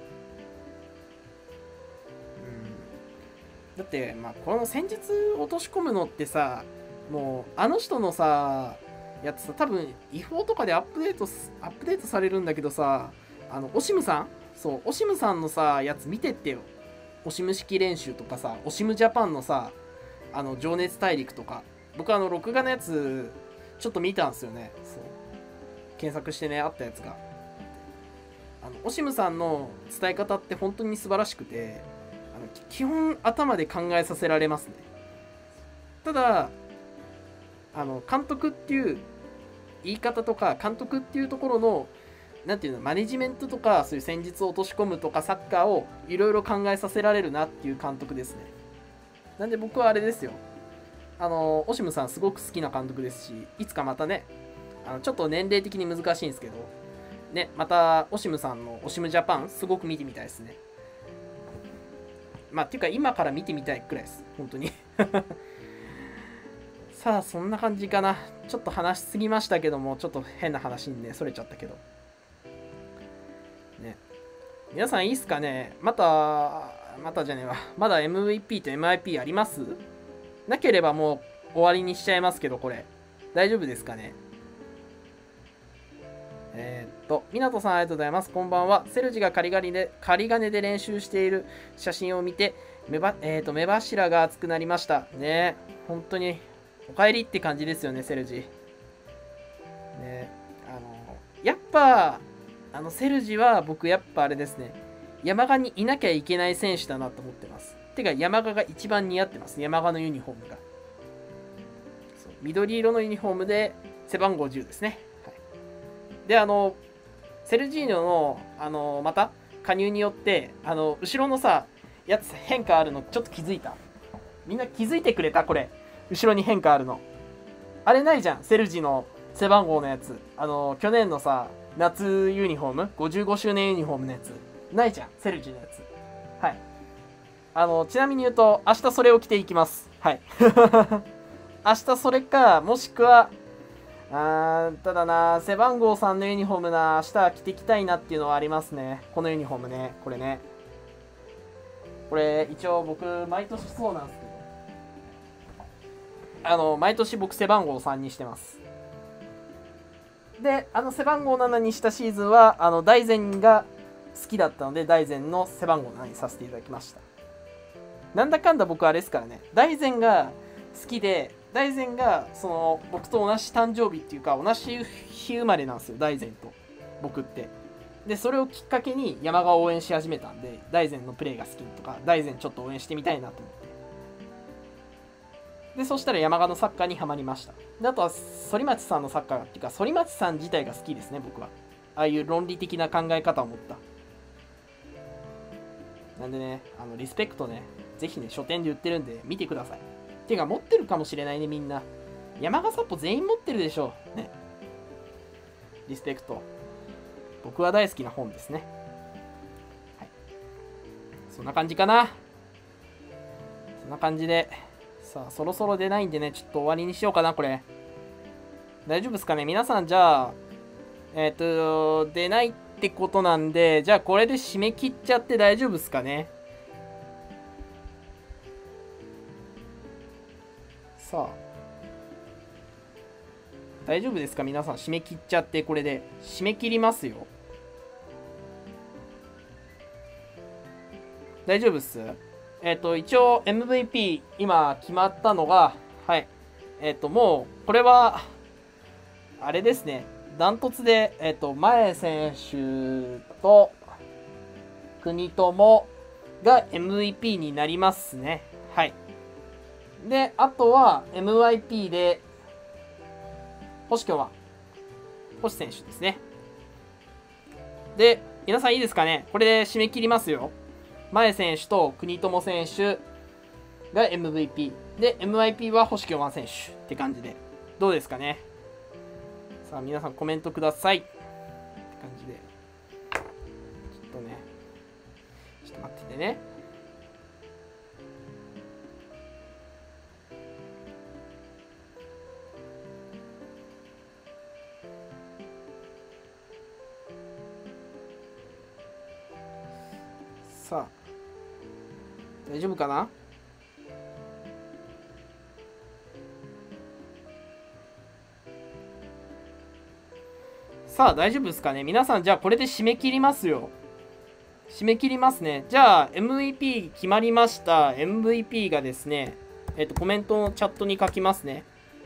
だって、まあ、この戦術を落とし込むのってさ、もうあの人のさやつさ、多分違法とかでアップデートされるんだけどさ、オシムさん、そうオシムさんのさやつ見てってよ。オシム式練習とかさ、オシムジャパンのさ、情熱大陸とか、僕録画のやつちょっと見たんですよね。そう検索してね、あったやつが、オシムさんの伝え方って本当に素晴らしくて、基本頭で考えさせられますね。ただ監督っていう言い方とか、監督っていうところのなんていうの、マネジメントとか、そういう戦術を落とし込むとか、サッカーをいろいろ考えさせられるなっていう監督ですね。なんで僕はあれですよ、オシムさんすごく好きな監督ですし、いつかまたね、ちょっと年齢的に難しいんですけどね、またオシムさんのオシムジャパンすごく見てみたいですね。まあっていうか今から見てみたいくらいです、本当に。さあそんな感じかな。ちょっと話しすぎましたけども、ちょっと変な話にねそれちゃったけどね。皆さんいいっすかね。またじゃねえわ。まだ MVP と MIP あります？なければもう終わりにしちゃいますけど、これ大丈夫ですかね。湊さんありがとうございます。こんばんは。セルジが仮金で練習している写真を見て目頭が熱くなりましたね。本当にお帰りって感じですよね、セルジね。やっぱセルジは僕やっぱあれですね、山鹿にいなきゃいけない選手だなと思ってます。てか山鹿が一番似合ってます。山鹿のユニフォームがそう緑色のユニフォームで背番号10ですね。でセルジーニョのまた加入によって後ろのさやつ変化あるのちょっと気づいた？みんな気づいてくれた？これ後ろに変化あるのあれないじゃん、セルジの背番号のやつ。去年のさ夏ユニフォーム55周年ユニフォームのやつないじゃん、セルジのやつ。はいちなみに言うと明日それを着ていきます。はい明日それか、もしくはただな、背番号3のユニフォームな、明日着てきたいなっていうのはありますね。このユニフォームね、これね。これ、一応僕、毎年そうなんですけど、毎年僕背番号3にしてます。で、背番号7にしたシーズンは、大然が好きだったので、大然の背番号7にさせていただきました。なんだかんだ僕あれですからね、大然が好きで、大然が僕と同じ誕生日っていうか同じ日生まれなんですよ、大然と僕って。でそれをきっかけに山鹿を応援し始めたんで、大然のプレーが好きとか、大然ちょっと応援してみたいなと思って、でそしたら山鹿のサッカーにはまりました。であとは反町さんのサッカーっていうか、反町さん自体が好きですね、僕は。ああいう論理的な考え方を持った。なんでね、リスペクトね、ぜひね書店で売ってるんで見てください。てか持ってるかもしれないね、みんな。山鹿サッポ全員持ってるでしょうね。リスペクト、僕は大好きな本ですね。はい、そんな感じかな。そんな感じで、さあそろそろ出ないんでね、ちょっと終わりにしようかな。これ大丈夫ですかね皆さん。じゃあ出ないってことなんで、じゃあこれで締め切っちゃって大丈夫ですかね。さあ大丈夫ですか皆さん、締め切っちゃって、これで。締め切りますよ。大丈夫っす？一応 MVP 今決まったのが、はい。もう、これは、あれですね。ダントツで、前選手と、国友が MVP になりますね。はい。で、あとは MIP で、星京は、星選手ですね。で、皆さんいいですかね？これで締め切りますよ。前選手と国友選手が MVP。で、MIP は星京ワン選手って感じで。どうですかね？さあ、皆さんコメントください。って感じで。ちょっとね。ちょっと待っててね。さあ、大丈夫かな？さあ、大丈夫ですかね？皆さん、じゃあこれで締め切りますよ。締め切りますね。じゃあ、MVP 決まりました。MVP がですね、コメントのチャットに書きますね。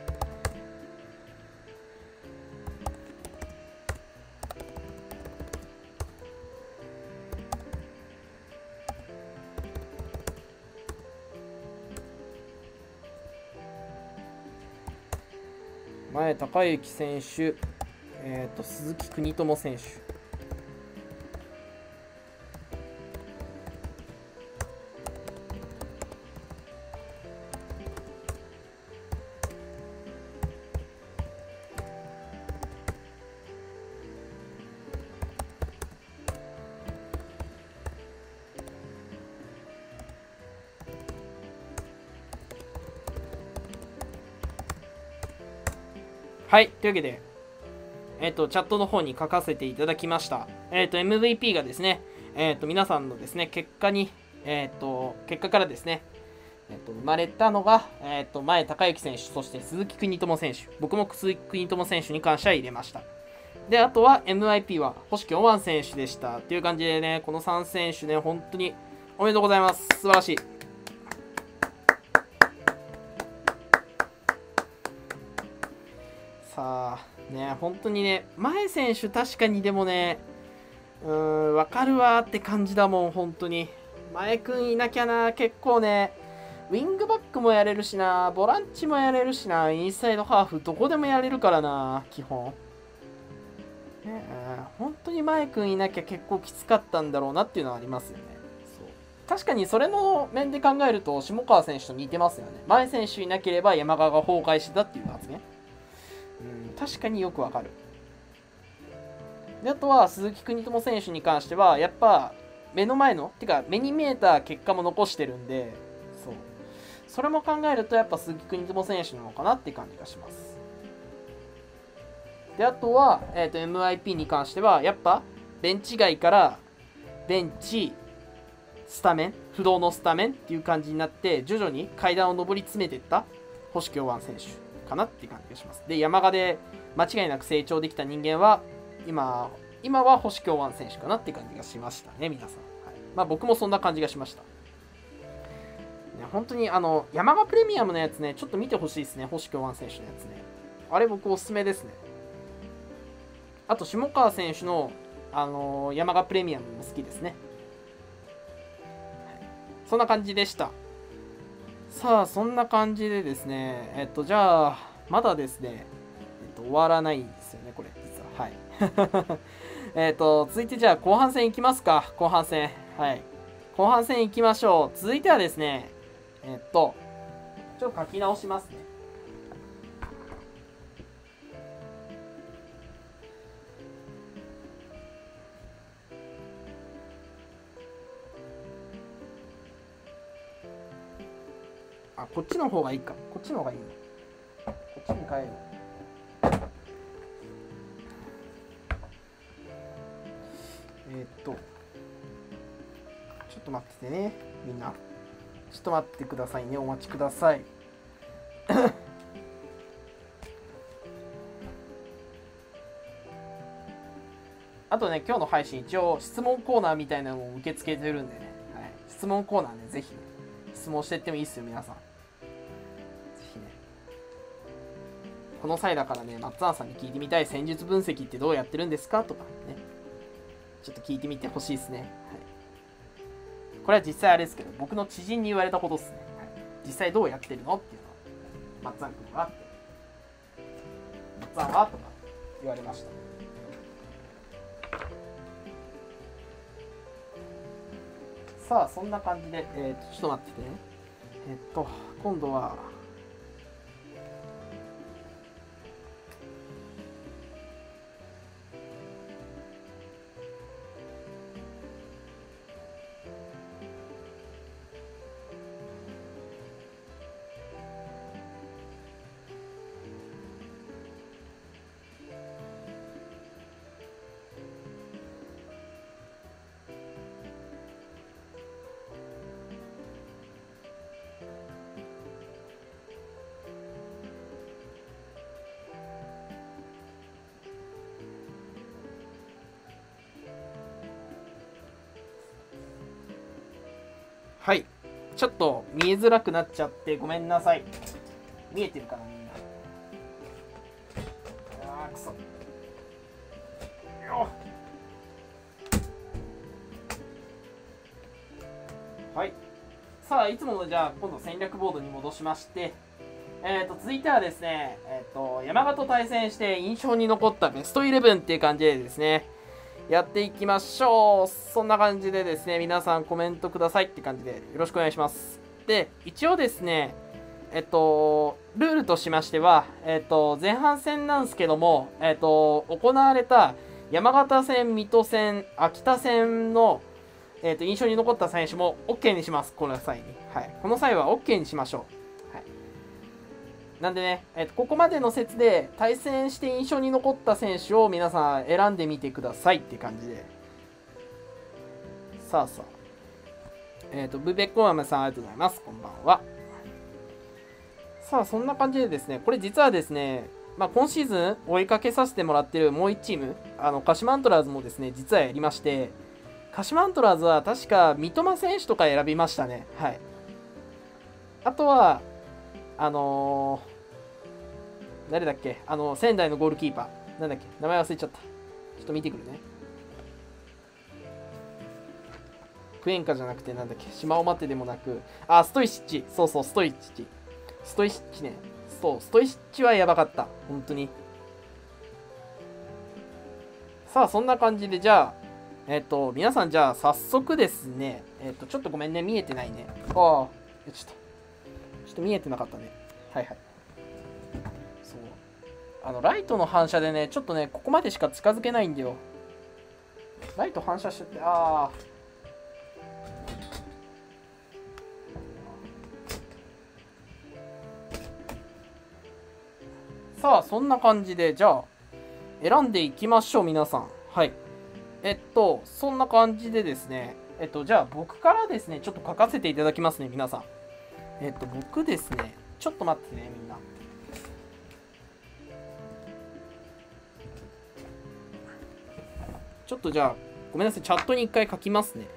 前孝之選手、鈴木邦友選手。はい、というわけで、チャットの方に書かせていただきました。MVP がですね、皆さんのですね、結果からですね、生まれたのが、前孝之選手、そして鈴木邦友選手、僕も鈴木邦友選手に関しては入れました。で、あとは MIP は星京ワン選手でした。っていう感じでね、この3選手ね、本当におめでとうございます。素晴らしい。さあ、ね、本当にね、前選手確かにでもね、わかるわーって感じだもん、本当に。前くんいなきゃな、結構ね、ウィングバックもやれるしな、ボランチもやれるしな、インサイドハーフどこでもやれるからな、基本。ね、本当に前くんいなきゃ結構きつかったんだろうなっていうのはありますよね。そう、確かにそれの面で考えると、下川選手と似てますよね。前選手いなければ山川が崩壊してたっていう発言。確かによくわかる。で、あとは鈴木邦友選手に関しては、やっぱ目の前の、てか目に見えた結果も残してるんで、そう。それも考えると、やっぱ鈴木邦友選手なのかなって感じがします。で、あとは、MIP に関しては、やっぱベンチ外からベンチ、スタメン、不動のスタメンっていう感じになって、徐々に階段を上り詰めていった星京湾選手かなっていう感じがします。で、山賀で間違いなく成長できた人間は、今は星京湾選手かなって感じがしましたね、皆さん。はい、まあ僕もそんな感じがしました。ね、本当に山賀プレミアムのやつね、ちょっと見てほしいですね、星京湾選手のやつね。あれ僕おすすめですね。あと、下川選手の、山賀プレミアムも好きですね。そんな感じでした。さあ、そんな感じでですね、じゃあ、まだですね、終わらないんですよね、これ、実は。はい。続いてじゃあ、後半戦いきますか。後半戦。はい。後半戦いきましょう。続いてはですね、ちょっと書き直しますね。あ、こっちの方がいいか。こっちの方がいいの。こっちに変える。ちょっと待っててね、みんな。ちょっと待ってくださいね、お待ちください。 あとね、今日の配信一応質問コーナーみたいなのも受け付けてるんでね、はい、質問コーナーね、ぜひね、質問していってもいいっすよ、皆さん。ぜひね。この際だからね、松山さんに聞いてみたい戦術分析ってどうやってるんですかとかね、ちょっと聞いてみてほしいですね。はい。これは実際あれですけど、僕の知人に言われたことですね。はい、実際どうやってるのっていうのは、松山君はって。松山はとか言われました。さあ、そんな感じで、ちょっと待っててね。今度は、はい。ちょっと見えづらくなっちゃってごめんなさい。見えてるかな、みんな。あー、くそ。よっ。はい。さあ、いつものじゃあ、今度戦略ボードに戻しまして、続いてはですね、山形と対戦して印象に残ったベストイレブンっていう感じでですね、やっていきましょう。そんな感じでですね、皆さんコメントくださいって感じでよろしくお願いします。で、一応ですね、ルールとしましては、前半戦なんですけども、行われた山形戦、水戸戦、秋田戦の、印象に残った選手も OK にします。この際に。はい。この際は OK にしましょう。はい。なんでね、ここまでの説で対戦して印象に残った選手を皆さん選んでみてくださいって感じで。さあさあ。ブベッコマムさんありがとうございます。こんばんは。さあ、そんな感じでですね、これ実はですね、まあ、今シーズン追いかけさせてもらってるもう1チーム、鹿島アントラーズもですね、実はやりまして、鹿島アントラーズは確か三笘選手とか選びましたね。はい。あとは、誰だっけ、仙台のゴールキーパー。なんだっけ、名前忘れちゃった。ちょっと見てくるね。クエンカじゃなくて、なんだっけ、島尾待てでもなく、ストイシッチ。そうそう、ストイシッチ。ストイシッチね。そう、ストイシッチはやばかった。本当に。さあ、そんな感じで、じゃあ、皆さん、じゃあ、早速ですね、ちょっとごめんね、見えてないね。ちょっと見えてなかったね。はいはい。そう。ライトの反射でね、ちょっとね、ここまでしか近づけないんだよ。ライト反射しちゃって、さあ、そんな感じで、じゃあ、選んでいきましょう、皆さん。はい。そんな感じでですね、じゃあ僕からですね、ちょっと書かせていただきますね、皆さん。僕ですね、ちょっと待ってね、みんな。ちょっとじゃあ、ごめんなさい、チャットに一回書きますね。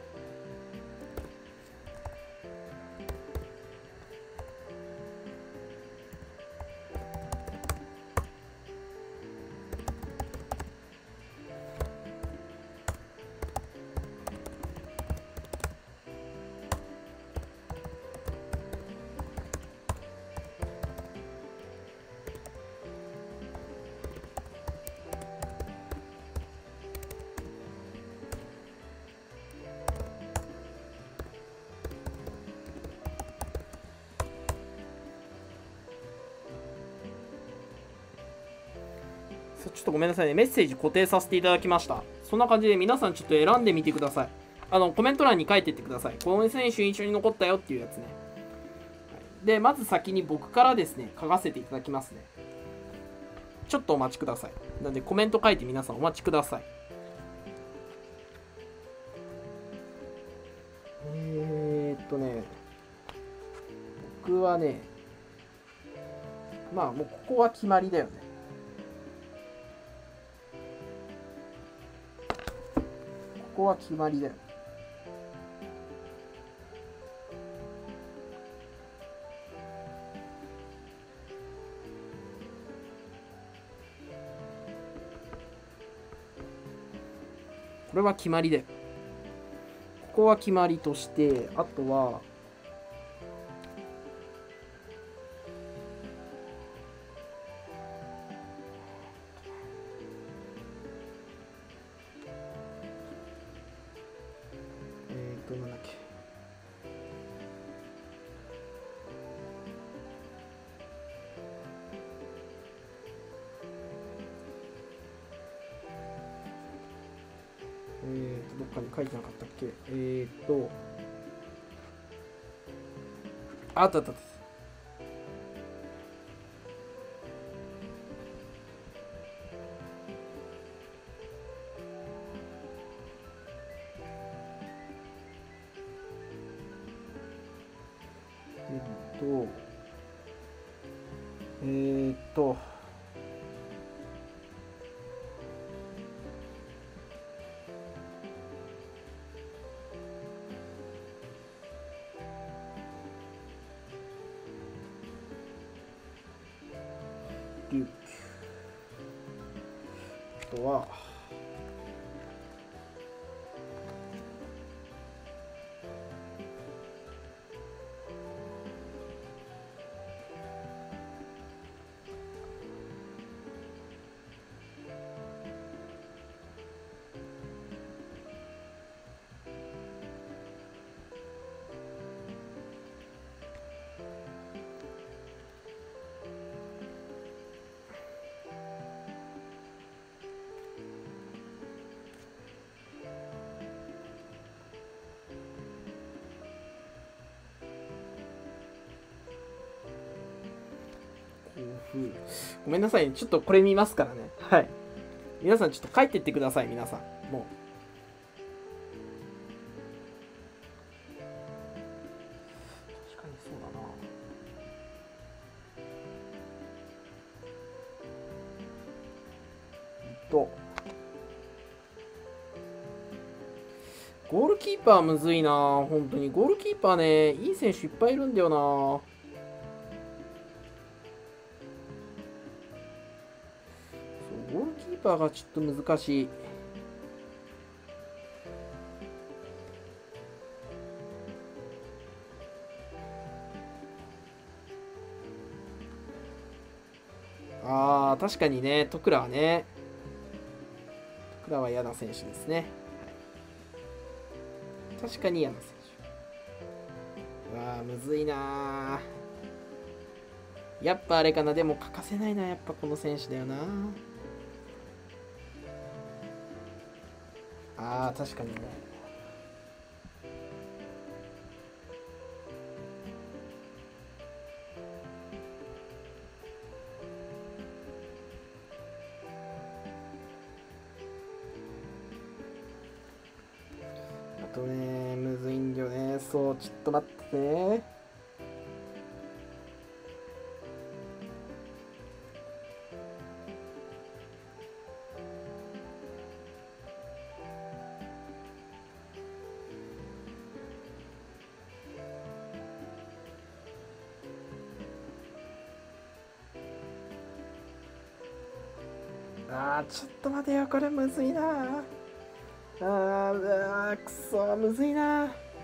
ちょっとごめんなさいね。メッセージ固定させていただきました。そんな感じで皆さんちょっと選んでみてください。コメント欄に書いてってください。この選手印象に残ったよっていうやつね。で、まず先に僕からですね、書かせていただきますね。ちょっとお待ちください。なのでコメント書いて皆さんお待ちください。僕はね、まあもうここは決まりだよね。 こは決まりだよ。これは決まりだよ。ここは決まりとして、あとは、なんだっけ。どっかに書いてなかったっけ。あったあったあった。えーっと、琉球。あとは、ごめんなさい、ちょっとこれ見ますからね。はい。皆さんちょっと書いてってください、皆さん。もう。確かにそうだな。ゴールキーパーむずいな。本当に。ゴールキーパーね、いい選手いっぱいいるんだよな。ゴールキーパーがちょっと難しい。ああ、確かにね、トクラはね。トクラは嫌な選手ですね。確かに嫌な選手。うわあ、むずいな。やっぱあれかな。でも欠かせないな。やっぱこの選手だよな。ああ、確かにね。あとね、むずいんだよね。そう、ちょっと待ってね。あー、ちょっと待てよ。これむずいな。くそ、むずいな。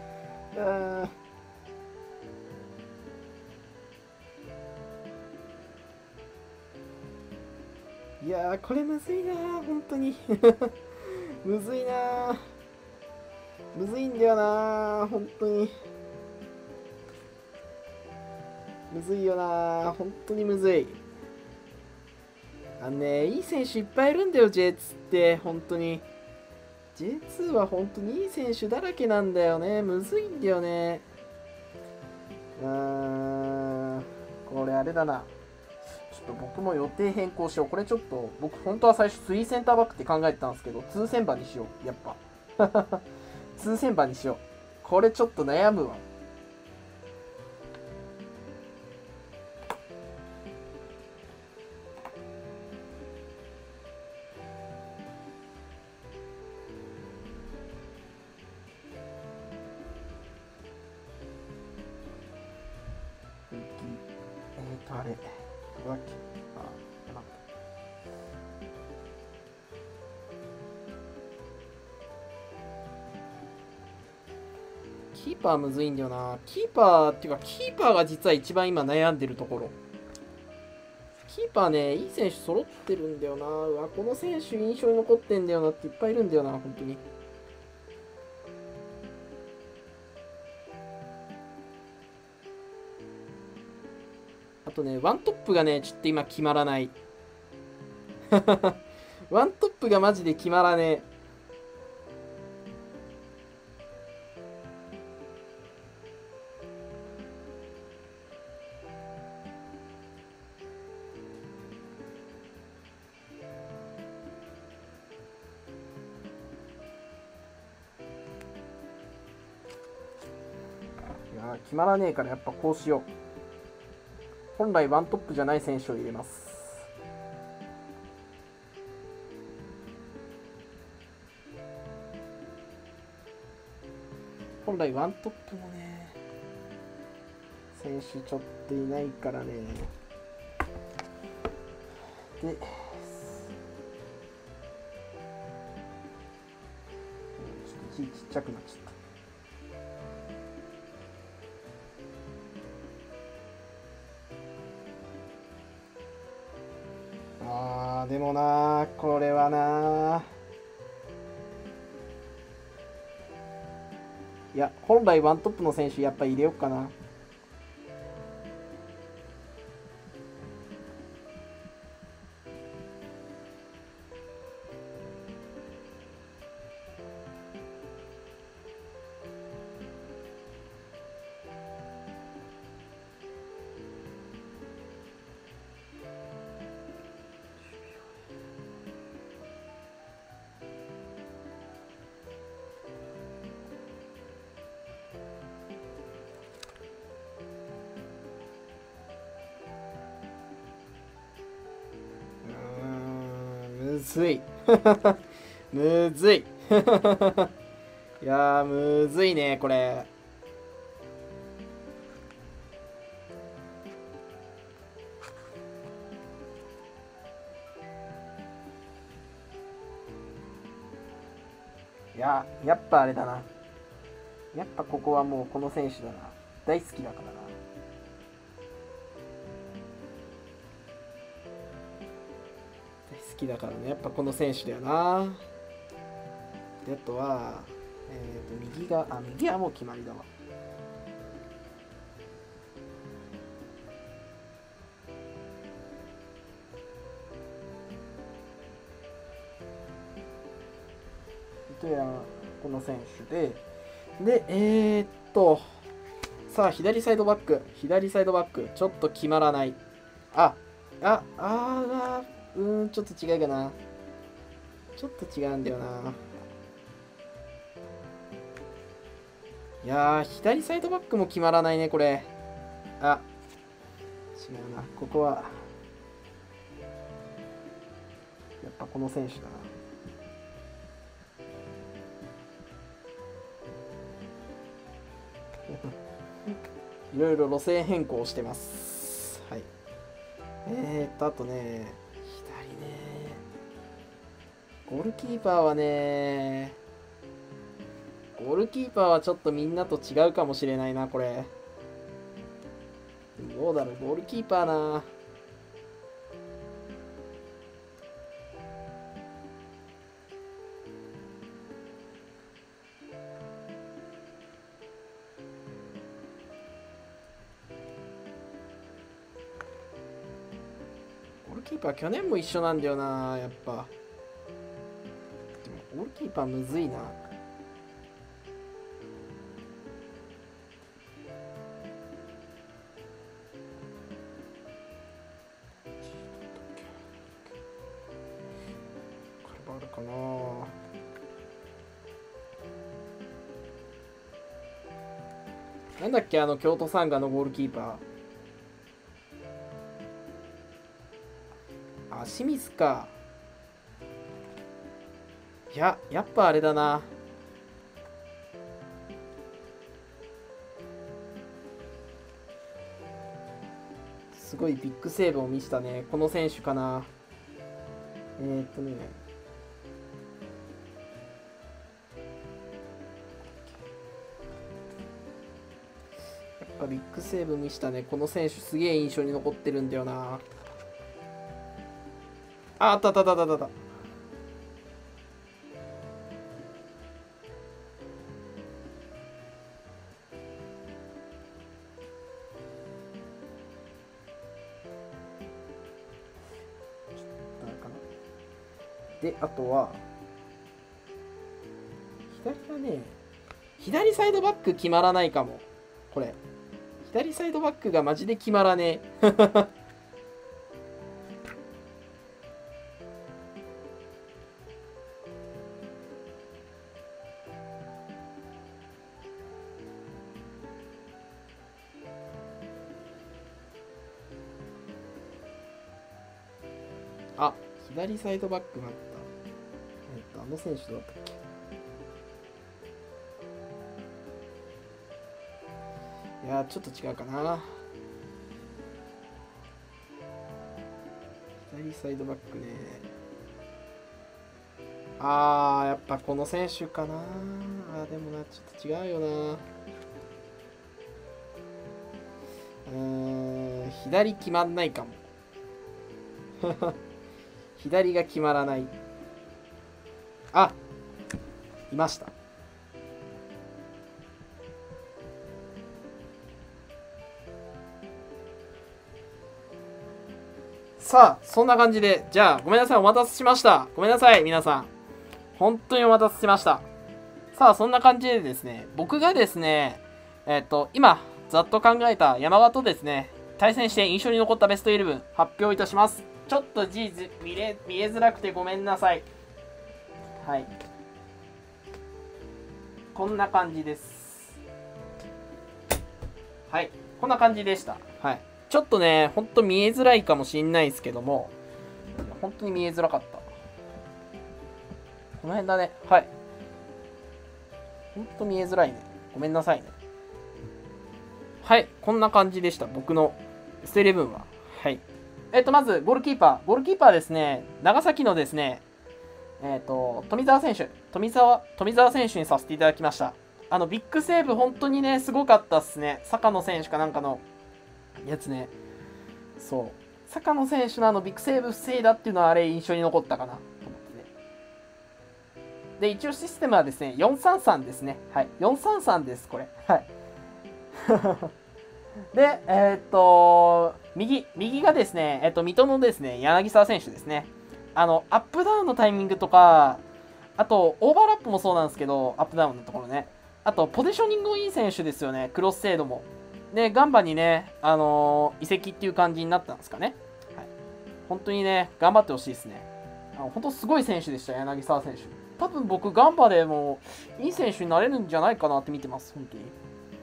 いやー、これむずいな。本当に。むずいな。むずいんだよな。本当に。むずいよな。本当にむずい。いい選手いっぱいいるんだよ、J2 って。本当に。J2 は本当にいい選手だらけなんだよね。むずいんだよね。これあれだな。ちょっと僕も予定変更しよう。これちょっと、僕本当は最初3センターバックって考えてたんですけど、2センバーにしよう。やっぱ。2センバーにしよう。これちょっと悩むわ。 あれどこだっけ。待って。キーパーむずいんだよな。キーパーっていうか、キーパーが実は一番今悩んでるところ。キーパーね、いい選手揃ってるんだよな。うわ、この選手印象に残ってんだよなっていっぱいいるんだよな、本当に。あとね、ワントップがね、ちょっと今決まらない。ワントップがマジで決まらねえ。いやー、決まらねえからやっぱこうしよう。本来ワントップじゃない選手を入れます。本来ワントップのね、選手ちょっといないからね。で、字ちっちゃくなっちゃった。でもな、これはな、いや、本来ワントップの選手やっぱ入れようかな。むずい。むずい。いやー、むずいね、これ。いや、やっぱあれだな。やっぱここはもうこの選手だな。大好きだからな。大好きだからね。やっぱこの選手だよな。で、あとは、右はもう決まりだわ。この選手で、さあ、左サイドバック、ちょっと決まらない。ちょっと違うかな。ちょっと違うんだよな。いやー、左サイドバックも決まらないね、これ。違うな。ここは、やっぱこの選手だな。いろいろ路線変更してます。はい。あとね、左ね。ゴールキーパーはちょっとみんなと違うかもしれないな、これ。どうだろう、ゴールキーパーな。ゴールキーパー去年も一緒なんだよな、やっぱ。でもゴールキーパーむずいな。カルバールかな。なんだっけ、京都サンガのゴールキーパー。清水か。やっぱあれだな。 すごいビッグセーブを見せたね。この選手かな。ビッグセーブ見したね。この選手すげえ印象に残ってるんだよな。あったあったあったあったあった。で、あとは左がね、左サイドバック決まらないかも。これ左サイドバックがマジで決まらねえ。あ、左サイドバックがあった。あの選手どうだったっけ。いやー、ちょっと違うかな。左サイドバックね。やっぱこの選手かな。でもな、ちょっと違うよな。左決まんないかも。左が決まらない。いました。さあ、そんな感じで、じゃあ、ごめんなさい、お待たせしました。ごめんなさい、皆さん。本当にお待たせしました。さあ、そんな感じでですね、僕がですね、今、ざっと考えた山川とですね、対戦して印象に残ったベスト11発表いたします。ちょっと見えづらくてごめんなさい。はい。こんな感じです。はい。こんな感じでした。はい。ちょっとね、ほんと見えづらいかもしんないですけども、本当に見えづらかった。この辺だね。はい。ほんと見えづらいね。ごめんなさいね。はい。こんな感じでした。僕のベスト11は。はい。まず、ゴールキーパー。ゴールキーパーですね、長崎のですね、富澤選手。富澤選手にさせていただきました。ビッグセーブ本当にね、すごかったっすね。坂野選手かなんかのやつね。そう。坂野選手のビッグセーブ防いだっていうのはあれ印象に残ったかなと思ってね。で、一応システムはですね、433ですね。はい。433です、これ。はい。で、右がですね、水戸のですね、柳沢選手ですね。アップダウンのタイミングとか、あと、オーバーラップもそうなんですけど、アップダウンのところね。あと、ポジショニングもいい選手ですよね。クロス精度も。で、ガンバにね、移籍っていう感じになったんですかね。はい。本当にね、頑張ってほしいですね。本当すごい選手でした、柳沢選手。多分僕、ガンバでもいい選手になれるんじゃないかなって見てます、本当に。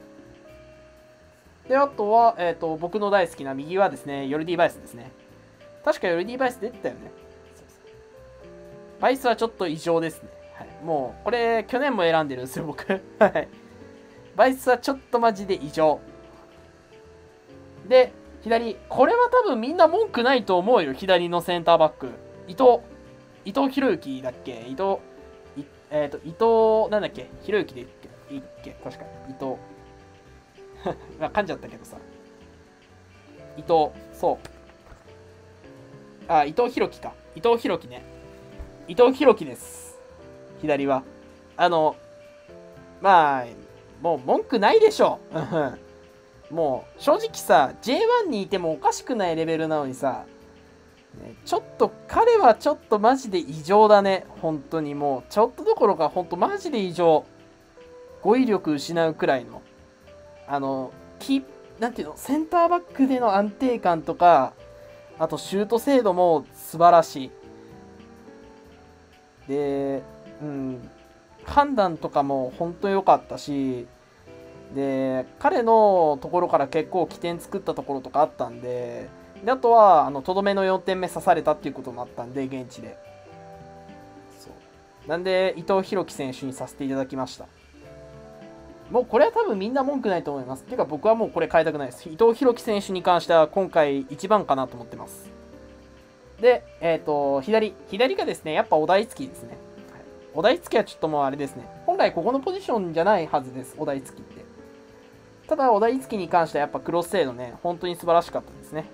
で、あとは、僕の大好きな右はですね、ヨルディ・バイスですね。確かヨルディ・バイス出てたよね。バイスはちょっと異常ですね。はい、もう、これ、去年も選んでるんですよ、僕。はい。バイスはちょっとマジで異常。で、左。これは多分みんな文句ないと思うよ、左のセンターバック。伊藤博之だっけ伊藤、なんだっけ博之でいいっけ確か伊藤。噛んじゃったけどさ。伊藤、そう。伊藤博樹か。伊藤博樹ね。伊藤博樹です。左は。まあ、もう文句ないでしょ。もう、正直さ、J1 にいてもおかしくないレベルなのにさ、ね、ちょっと、彼はちょっとマジで異常だね。本当にもう、ちょっとどころか、本当マジで異常。語彙力失うくらいの。なんていうの、センターバックでの安定感とか、あとシュート精度も素晴らしい。で、判断とかも本当に良かったし、で、彼のところから結構起点作ったところとかあったんで、あとは、とどめの4点目刺されたっていうこともあったんで、現地で。そう。なんで、伊藤洋輝選手にさせていただきました。 もうこれは多分みんな文句ないと思います。てか僕はもうこれ変えたくないです。伊藤洋輝選手に関しては今回一番かなと思ってます。で、左がですね、やっぱ小田樹ですね。小田樹はちょっともうあれですね。本来ここのポジションじゃないはずです、小田樹って。ただ、小田樹に関してはやっぱクロス精度ね、本当に素晴らしかったですね。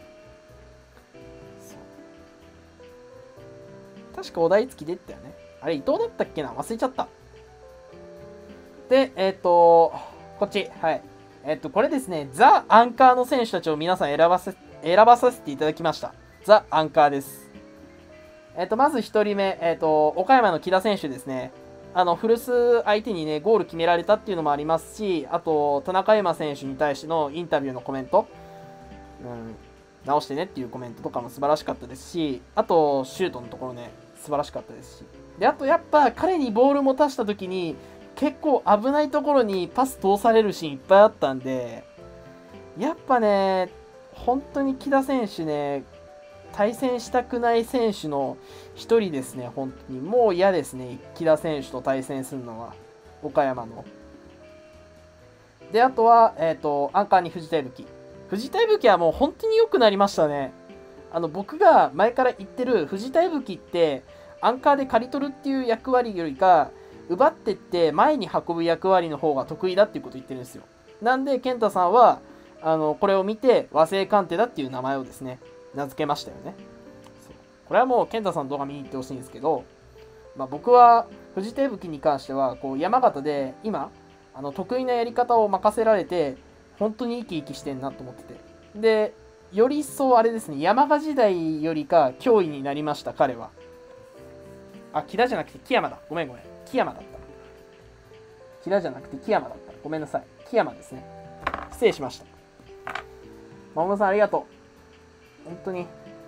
確か小田樹でったよね。あれ、伊藤だったっけな、忘れちゃった。で、こっち、はい。これですね、ザ・アンカーの選手たちを皆さん選ばさせていただきました。ザ・アンカーです。まず1人目、岡山の木田選手ですね。古巣相手にね、ゴール決められたっていうのもありますし、あと、田中山選手に対してのインタビューのコメント、直してねっていうコメントとかも素晴らしかったですし、あと、シュートのところね、素晴らしかったですし。で、あと、やっぱ彼にボール持たした時に、結構危ないところにパス通されるシーンいっぱいあったんで、やっぱね、本当に木田選手ね、対戦したくない選手の一人ですね、本当に。もう嫌ですね、木田選手と対戦するのは、岡山の。で、あとは、アンカーに藤田伊吹。藤田伊吹はもう本当に良くなりましたね。僕が前から言ってる藤田伊吹って、アンカーで刈り取るっていう役割よりか、奪ってって前に運ぶ役割の方が得意だっていうことを言ってるんですよ。なんで、健太さんは、これを見て、和製鑑定だっていう名前をですね、名付けましたよね。これはもう健太さんの動画見に行ってほしいんですけど、僕は藤田伊吹に関してはこう山形で今得意なやり方を任せられて本当に生き生きしてんなと思ってて、でより一層あれですね、山賀時代よりか脅威になりました。彼は木田じゃなくて木山だ、ごめん木山だった、木田じゃなくて木山だった、ごめんなさい、木山ですね、失礼しました。守さんありがとう、本当に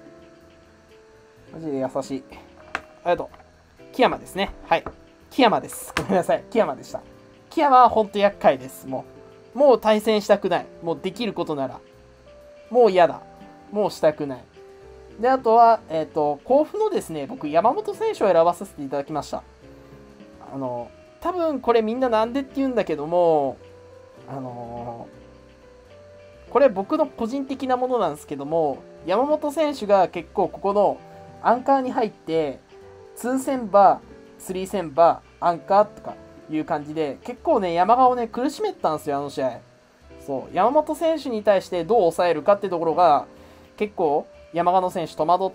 マジで優しい。ありがとう。木山ですね。はい。木山です。ごめんなさい。木山でした。木山は本当厄介です。もう対戦したくない。もうできることなら。もう嫌だ。もうしたくない。で、あとは、甲府のですね、僕、山本選手を選ばさせていただきました。多分これみんななんでって言うんだけども、これ僕の個人的なものなんですけども、山本選手が結構ここのアンカーに入って2戦バー3戦バーアンカーとかいう感じで結構ね山賀をね苦しめたんですよ、あの試合。そう山本選手に対してどう抑えるかってところが結構山賀の選手戸惑って、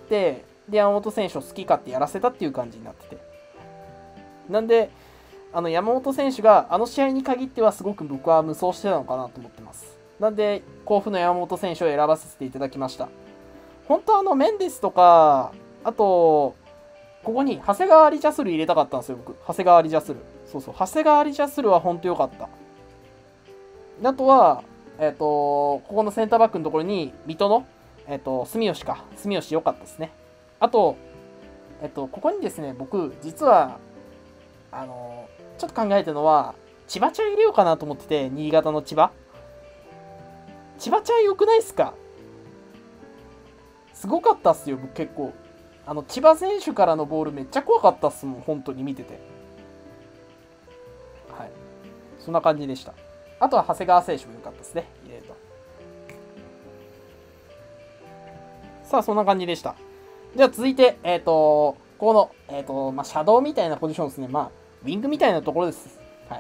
で山本選手を好き勝手やらせたっていう感じになってて、なんで山本選手があの試合に限ってはすごく僕は無双してたのかなと思ってます。なんで甲府の山本選手を選ばせていただきました。本当メンデスとか、あと、ここに長谷川アリジャスル入れたかったんですよ、僕。長谷川アリジャスル。そうそう、長谷川アリジャスルは本当良かった。あとは、ここのセンターバックのところに、水戸の、住吉か。住吉良かったですね。あと、ここにですね、僕、実は、ちょっと考えてるのは、千葉ちゃん入れようかなと思ってて、新潟の千葉。千葉ちゃん良くないっすか？すごかったっすよ、僕結構。千葉選手からのボールめっちゃ怖かったっすもん、本当に見てて。はい。そんな感じでした。あとは長谷川選手も良かったですね、入れると。さあ、そんな感じでした。じゃあ続いて、この、シャドウみたいなポジションですね。ウィングみたいなところです。はい。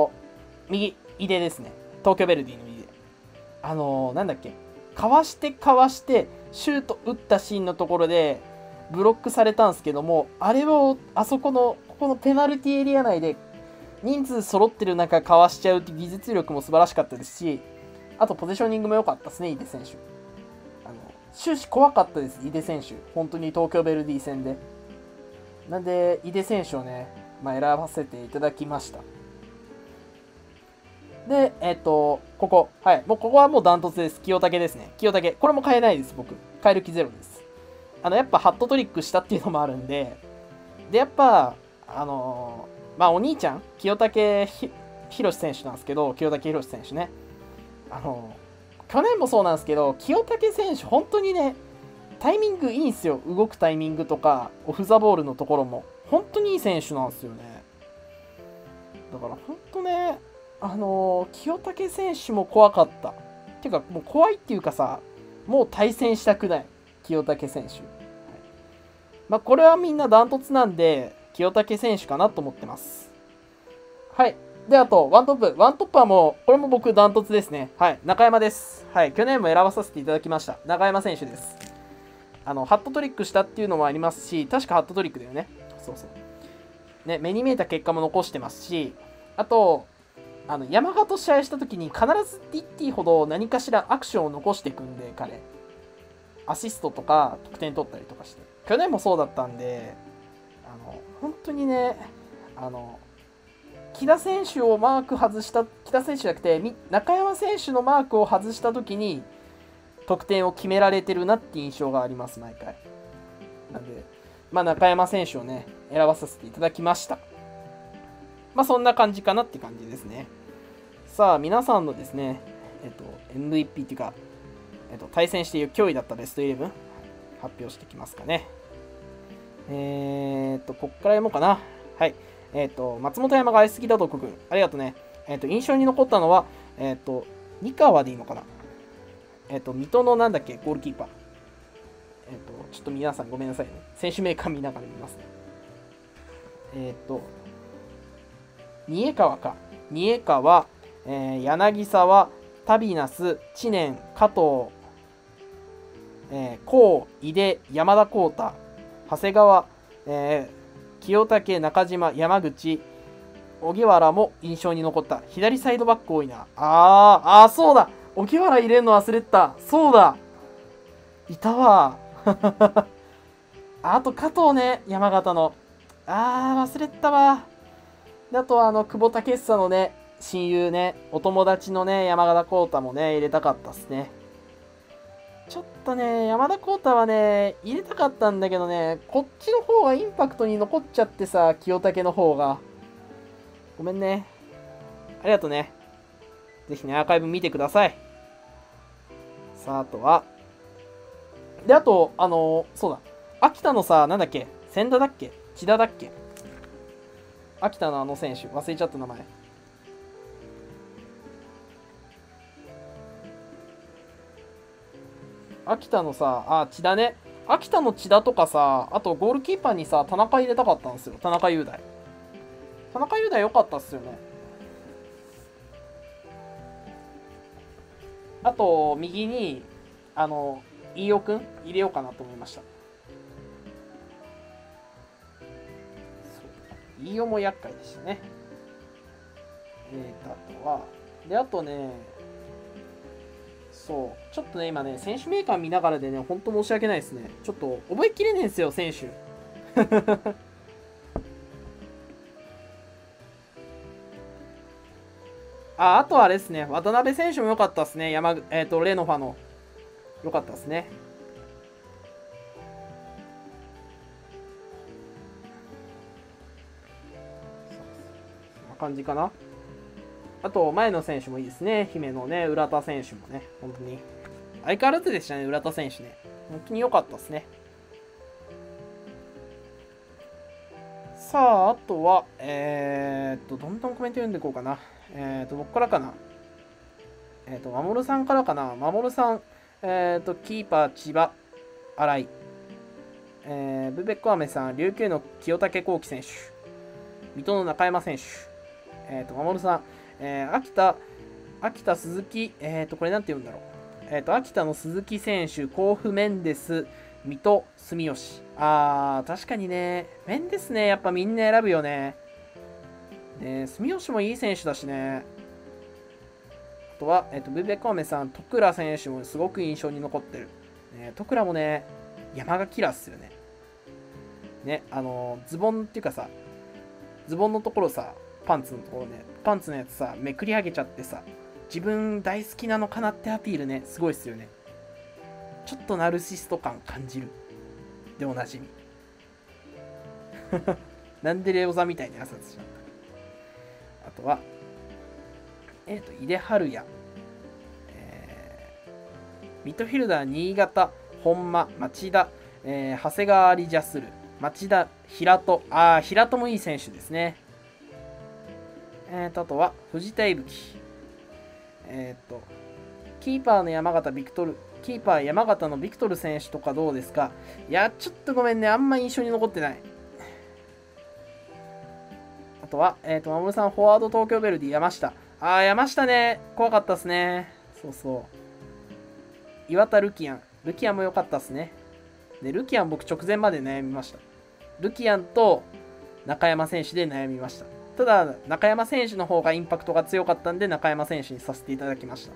右、井出ですね。東京ヴェルディの井出。なんだっけ。かわして、シュート打ったシーンのところで、ブロックされたんですけども、あれを、ここのペナルティエリア内で、人数揃ってる中かわしちゃうっていう技術力も素晴らしかったですし、あとポジショニングも良かったですね、井出選手。終始怖かったです、井出選手。本当に東京ヴェルディ戦で。なんで、井出選手をね、選ばせていただきました。で、ここ。はい。もうここはもうダントツです。清武ですね。清武。これも変えないです、僕。変える気ゼロです。やっぱハットトリックしたっていうのもあるんで、で、やっぱ、お兄ちゃん、清武宏選手なんですけど、清武宏選手ね。去年もそうなんですけど、清武選手、本当にね、タイミングいいんですよ。動くタイミングとか、オフザボールのところも。本当にいい選手なんですよね。 だから本当ね、清武選手も怖かった。ていうか、もう怖いっていうかさ、もう対戦したくない。清武選手。はい、まあ、これはみんなダントツなんで、清武選手かなと思ってます。はい。で、あと、ワントップ。ワントップはもう、これも僕ダントツですね。はい。中山です。はい。去年も選ばさせていただきました。中山選手です。ハットトリックしたっていうのもありますし、確かハットトリックだよね。そうそう。ね、目に見えた結果も残してますし、あと、山賀と試合した時に必ずディッティほど何かしらアクションを残していくんで、彼。アシストとか得点取ったりとかして。去年もそうだったんで、本当にね、木田選手をマーク外した、木田選手じゃなくて、中山選手のマークを外した時に、得点を決められてるなって印象があります、毎回。なんで、まあ、中山選手をね、選ばさせていただきました。まあ、そんな感じかなって感じですね。さあ、皆さんのですね、MVP っていうか、対戦している脅威だったベスト11、発表していきますかね。こっから読もうかな。はい。松本山が愛すぎだとくん、ありがとうね。印象に残ったのは、三河でいいのかな。水戸のなんだっけ、ゴールキーパー。ちょっと皆さんごめんなさいね。選手名鑑見ながら見ますね。三重川か。三重川、柳沢、タビナス、知念、加藤、高、井出、山田浩太、長谷川、清武、中島、山口、荻原も印象に残った。左サイドバック多いな。そうだ。荻原入れるの忘れてた。そうだ。いたわ。あと加藤ね、山形の。忘れてたわ。で、あと久保建英のね、親友ね、お友達のね、山形浩太もね、入れたかったっすね。ちょっとね、山田浩太はね、入れたかったんだけどね、こっちの方がインパクトに残っちゃってさ、清武の方が。ごめんね。ありがとうね。ぜひね、アーカイブ見てください。さあ、あとは。で、あと、そうだ。秋田のさ、なんだっけ、千田だっけ、千田だっけ。秋田の選手、忘れちゃった名前。秋田のさ、千田ね。秋田の千田とかさ、あとゴールキーパーにさ、田中入れたかったんですよ。田中雄大。田中雄大良かったっすよね。あと、右に、飯尾くん入れようかなと思いました。飯尾も厄介でしたね。あとは、で、あとね、そう、ちょっとね、今ね、選手名鑑見ながらでね、ほんと申し訳ないですね。ちょっと覚えきれねえんですよ、選手。あとはあれですね、渡辺選手も良かったですね、レノファの。良かったですね。そんな感じかな。あと、前の選手もいいですね。姫のね、浦田選手もね、本当に。相変わらずでしたね、浦田選手ね。本当に良かったですね。さあ、あとは、どんどんコメント読んでいこうかな。僕からかな。守さんからかな。守さん、キーパー、千葉、新井。ブベッコアメさん、琉球の清武幸喜選手。水戸の中山選手。守さん、秋田鈴木、これなんて言うんだろう。秋田の鈴木選手、甲府メンデス、水戸住吉。確かにね、メンデスね、やっぱみんな選ぶよね。住吉もいい選手だしね。あとは、ブベコーメさん、徳倉選手もすごく印象に残ってる。徳倉もね、山がキラーっすよね。ね、ズボンっていうかさ、ズボンのところさ、パンツのところね、パンツのやつさ、めくり上げちゃってさ、自分大好きなのかなってアピールね、すごいっすよね。ちょっとナルシスト感感じる。でおなじみ。なんでレオザみたいに挨拶しちゃった。あとは、井出春也。ミッドフィルダー、新潟、本間、町田、長谷川リジャスル、町田、平戸。平戸もいい選手ですね。 あとは、藤田伊吹。キーパーの山形ビクトル、キーパー山形のビクトル選手とかどうですか？いや、ちょっとごめんね。あんま印象に残ってない。あとは、守さん、フォワード東京ヴェルディ、山下。山下ね。怖かったっすね。そうそう。岩田ルキアン。ルキアンも良かったっすね。で、ルキアン僕直前まで悩みました。ルキアンと中山選手で悩みました。ただ、中山選手の方がインパクトが強かったんで、中山選手にさせていただきました。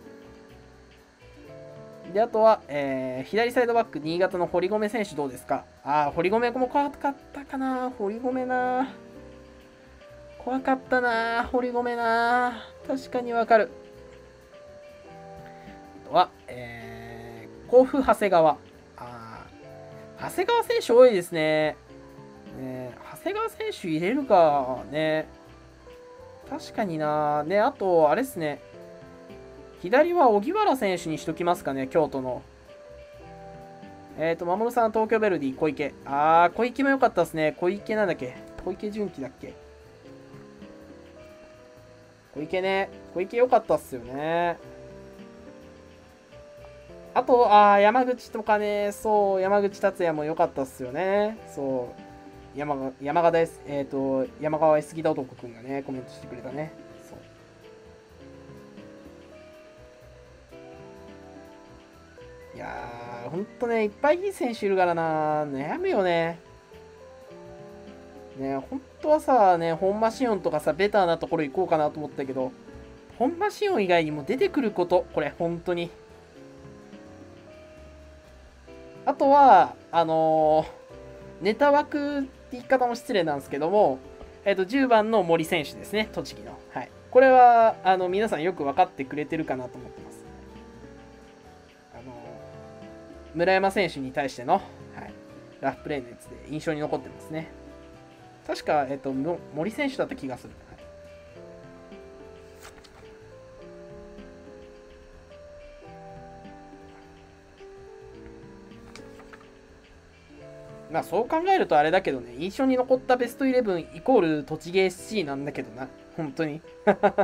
で、あとは、左サイドバック、新潟の堀米選手どうですか？堀米も怖かったかな。堀米な。怖かったな。堀米な。確かにわかる。あとは、甲府長谷川。長谷川選手多いですね。長谷川選手入れるかね。確かにな。ね、あと、あれっすね。左は荻原選手にしときますかね、京都の。守さん、東京ヴェルディ、小池。小池も良かったですね。小池なんだっけ？小池純喜だっけ？小池ね。小池良かったっすよね。あと、山口とかね、そう、山口達也も良かったっすよね。そう、山賀です。山川 S ギタ男くんがね、コメントしてくれたね。そう。いやー、ほんとね、いっぱいいい選手いるからな、悩むよね。ね、本当はさ、ね、本間シオンとかさ、ベターなところ行こうかなと思ったけど、本間シオン以外にも出てくること、これ、本当に。あとは、ネタ枠って言い方も失礼なんですけども、10番の森選手ですね、栃木の。はい。これは、皆さんよく分かってくれてるかなと思ってます。村山選手に対しての、はい、ラフプレーのやつで印象に残ってますね。確か、森選手だった気がする。はい、まあそう考えるとあれだけどね、印象に残ったベストイレブンイコール栃木 SC なんだけどな、本当に。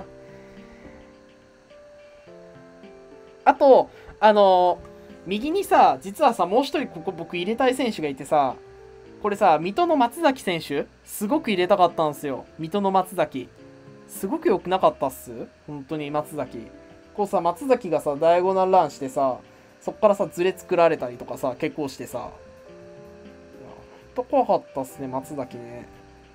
あと、右にさ、実はさ、もう一人ここ僕入れたい選手がいてさ、これさ、水戸の松崎選手、すごく入れたかったんですよ。水戸の松崎。すごく良くなかったっす本当に松崎。こうさ、松崎がさ、ダイアゴナルランしてさ、そっからさ、ズレ作られたりとかさ、結構してさ、ほんと怖かったっすね、松崎ね。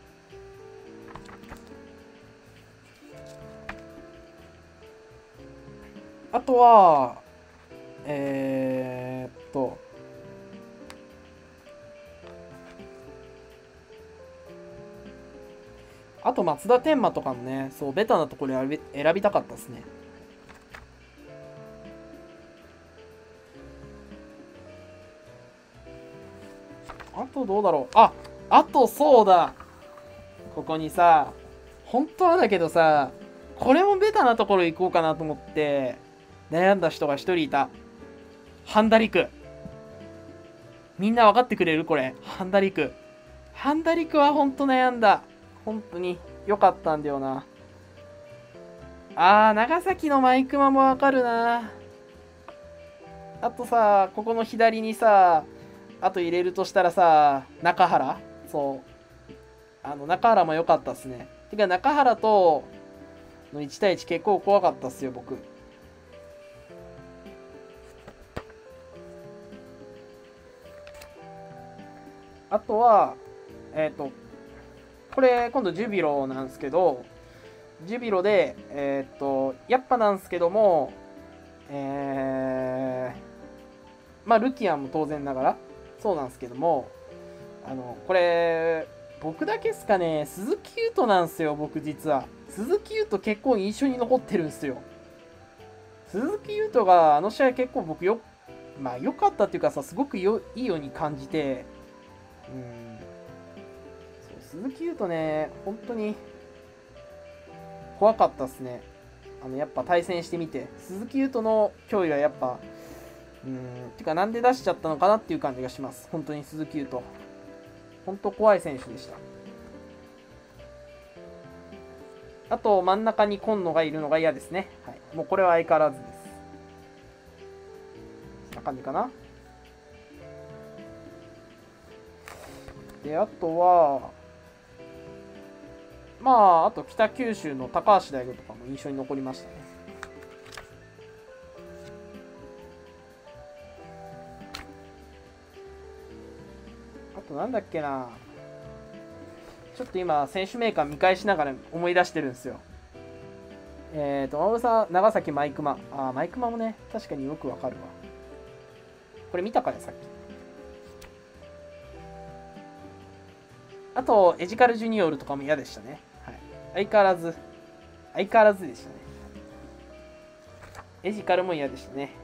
あとは、あと松田天馬とかもね、そう、ベタなところ選びたかったですね。あとどうだろう。あとそうだ。ここにさ、本当はだけどさ、これもベタなところ行こうかなと思って悩んだ人が一人いた。ハンダリク。みんな分かってくれるこれ。ハンダリク。ハンダリクは本当悩んだ。本当に良かったんだよな。長崎のマイクマもわかるな。あとさ、ここの左にさ、あと入れるとしたらさ、中原そう。中原も良かったっすね。てか、中原との1対1結構怖かったっすよ、僕。あとは、これ、今度ジュビロなんですけど、ジュビロで、やっぱなんですけども、まあ、ルキアンも当然ながら、そうなんですけども、これ、僕だけっすかね、鈴木優斗なんですよ、僕実は。鈴木優斗結構印象に残ってるんですよ。鈴木優斗があの試合結構僕まあ良かったっていうかさ、すごくいいように感じて、そう鈴木優斗ね、本当に怖かったっすね。やっぱ対戦してみて、鈴木優斗の脅威はやっぱ、てかなんで出しちゃったのかなっていう感じがします。本当に鈴木優斗。本当怖い選手でした。 あと真ん中に今野がいるのが嫌ですね。はい。もうこれは相変わらずです。こんな感じかな。で、あとは、まあ、あと北九州の高橋大吾とかも印象に残りましたね。あとなんだっけな。ちょっと今、選手メーカー見返しながら思い出してるんですよ。守さん、長崎マイクマ。マイクマもね、確かによくわかるわ。これ見たかね、さっき。あと、エジカルジュニオールとかも嫌でしたね。はい。相変わらずでしたね。エジカルも嫌でしたね。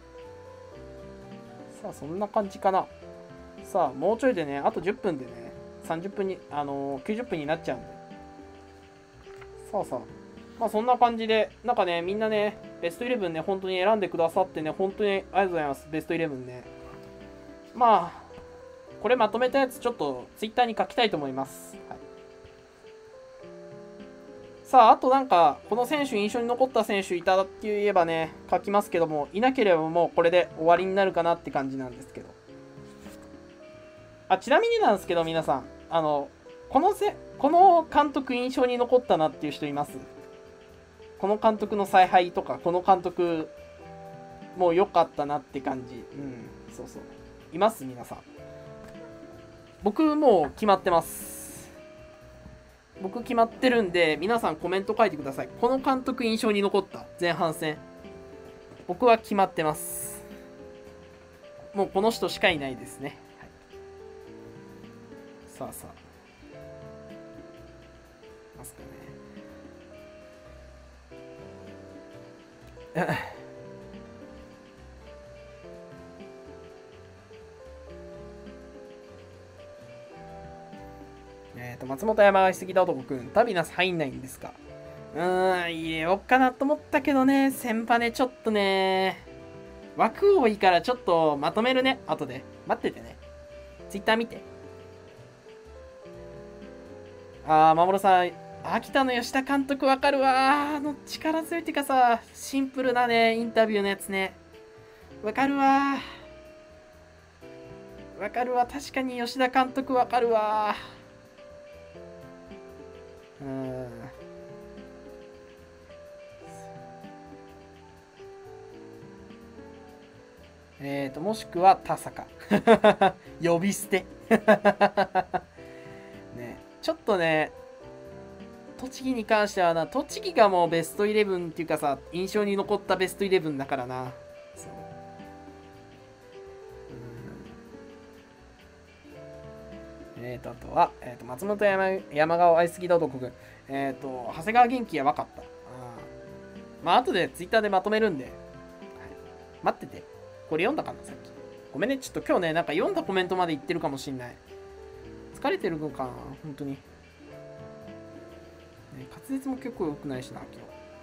さあ、そんな感じかな。さあ、もうちょいでね、あと10分でね、30分に、90分になっちゃうんで。さあさあ。まあそんな感じで、なんかね、みんなね、ベストイレブンね、本当に選んでくださってね、本当にありがとうございます、ベストイレブンね。まあ、これまとめたやつ、ちょっとツイッターに書きたいと思います。はい、さあ、あとなんか、この選手、印象に残った選手いたって言えばね、書きますけども、いなければもうこれで終わりになるかなって感じなんですけど。ちなみになんですけど、皆さん、この監督印象に残ったなっていう人います？この監督の采配とか、この監督、もう良かったなって感じ。うん、そうそう。います皆さん。僕もう決まってます。僕決まってるんで、皆さんコメント書いてください。この監督印象に残った前半戦。僕は決まってます。もうこの人しかいないですね。はい、さあさあ。ますかね。松本山が杉田男くん、タビナス入んないんですか？入れよっかなと思ったけどね、先輩ね、ちょっとね、枠多いからちょっとまとめるね、後で。待っててね。ツイッター見て。守さん、秋田の吉田監督わかるわ。力強いっていうかさ、シンプルなね、インタビューのやつね。わかるわ。わかるわ。確かに吉田監督わかるわ。もしくは田坂。呼び捨て。ね、ちょっとね、栃木に関してはな、栃木がもうベストイレブンっていうかさ、印象に残ったベストイレブンだからな。そう。あとは、松本山川愛すぎだ男くん。長谷川元気やばかった。まあ、後でツイッターでまとめるんで、はい、待ってて。これ読んだかな、さっき。ごめんね、ちょっと今日ね、なんか読んだコメントまで言ってるかもしんない。疲れてるのかな、本当に。ね、滑舌も結構良くないしな、今日。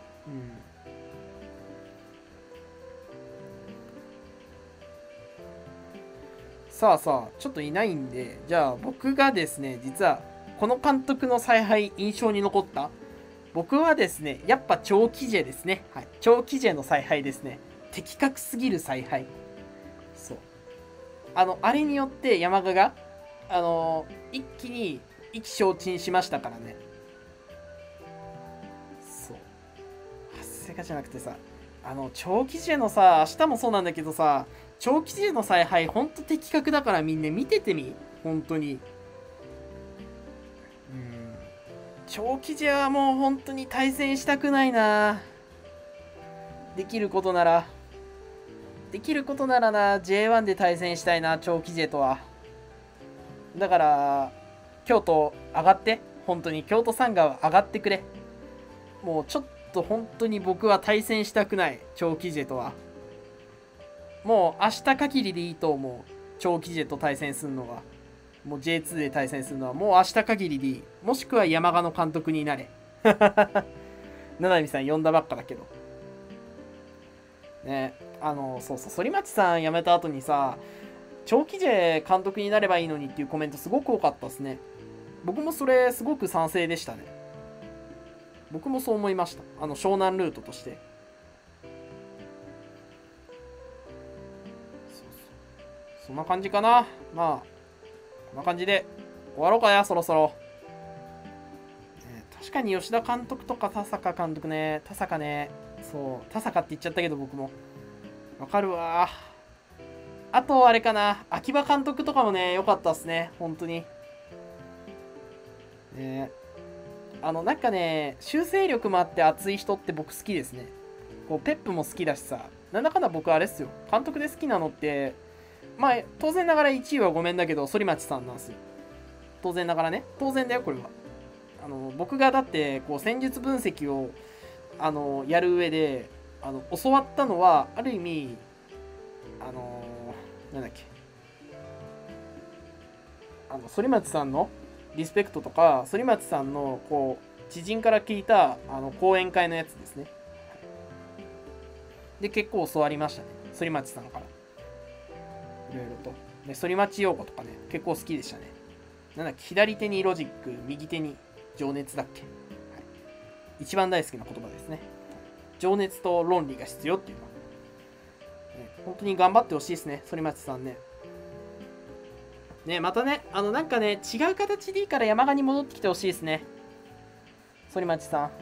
さあさあ、ちょっといないんで、じゃあ僕がですね、実は、この監督の采配印象に残った。僕はですね、やっぱ長期ジェですね。はい。長期ジェの采配ですね。的確すぎる采配。そう。あれによって山賀が、一気に意気消沈しましたからね。そう。発生かじゃなくてさ、長期ジェのさ、明日もそうなんだけどさ、長期ジェの采配、ほんと的確だからみんな見ててみ。本当に。長期ジェはもう本当に対戦したくないな。できることならな、J1 で対戦したいな、長期 J とは。だから、京都上がって、本当に京都サンガは上がってくれ。もうちょっと本当に僕は対戦したくない、長期 J とは。もう明日限りでいいと思う、長期 J と対戦するのは。もう J2 で対戦するのはもう明日限りでいい。もしくは山賀の監督になれ。七海さん呼んだばっかだけど。ね、そうそう、反町さん辞めた後にさ、長期で監督になればいいのにっていうコメントすごく多かったですね。僕もそれすごく賛成でしたね。 僕もそう思いました。湘南ルートとして。そんな感じかな。まあ、こんな感じで終わろうかな、そろそろ。確かに吉田監督とか田坂監督ね、田坂ね、そう、田坂って言っちゃったけど僕も。わかるわ。あと、あれかな、秋葉監督とかもね、良かったっすね、本当に。なんかね、修正力もあって熱い人って僕好きですね。こう、ペップも好きだしさ、なんだかんだ僕あれっすよ。監督で好きなのって、まあ、当然ながら1位はごめんだけど、反町さんなんですよ。当然ながらね。当然だよ、これは。僕がだって、こう、戦術分析を、やる上で、教わったのは、ある意味、なんだっけ。反町さんのリスペクトとか、反町さんの、こう、知人から聞いた、講演会のやつですね。で、結構教わりましたね。反町さんから。いろいろと。で、反町用語とかね、結構好きでしたね。なんだっけ、左手にロジック、右手に情熱だっけ。はい、一番大好きな言葉ですね。情熱と論理が必要っていうのは。本当に頑張ってほしいですね、反町さんね。ね、またね、なんかね、違う形でいいから山鹿に戻ってきてほしいですね。反町さん。本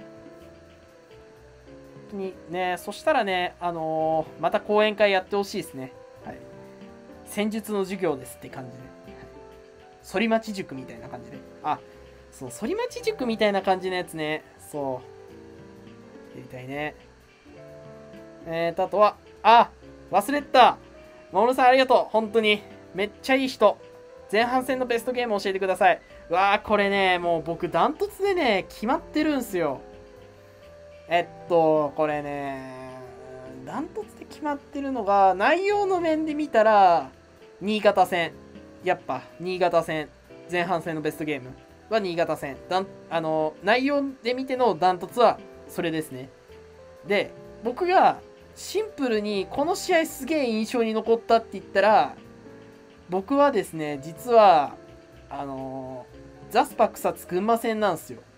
当にね、そしたらね、また講演会やってほしいですね。はい。戦術の授業ですって感じで。反町塾みたいな感じで。あ、そう、反町塾みたいな感じのやつね。そう。やりたいね。あとは、忘れてた。守さんありがとう。本当に。めっちゃいい人。前半戦のベストゲーム教えてください。うわー、これね、もう僕ダントツでね、決まってるんすよ。これね、ダントツで決まってるのが、内容の面で見たら、新潟戦。やっぱ、新潟戦。前半戦のベストゲームは新潟戦。内容で見てのダントツは、それですね。で、僕が、シンプルに、この試合すげえ印象に残ったって言ったら、僕はですね、実は、ザスパ草津群馬戦なんですよ。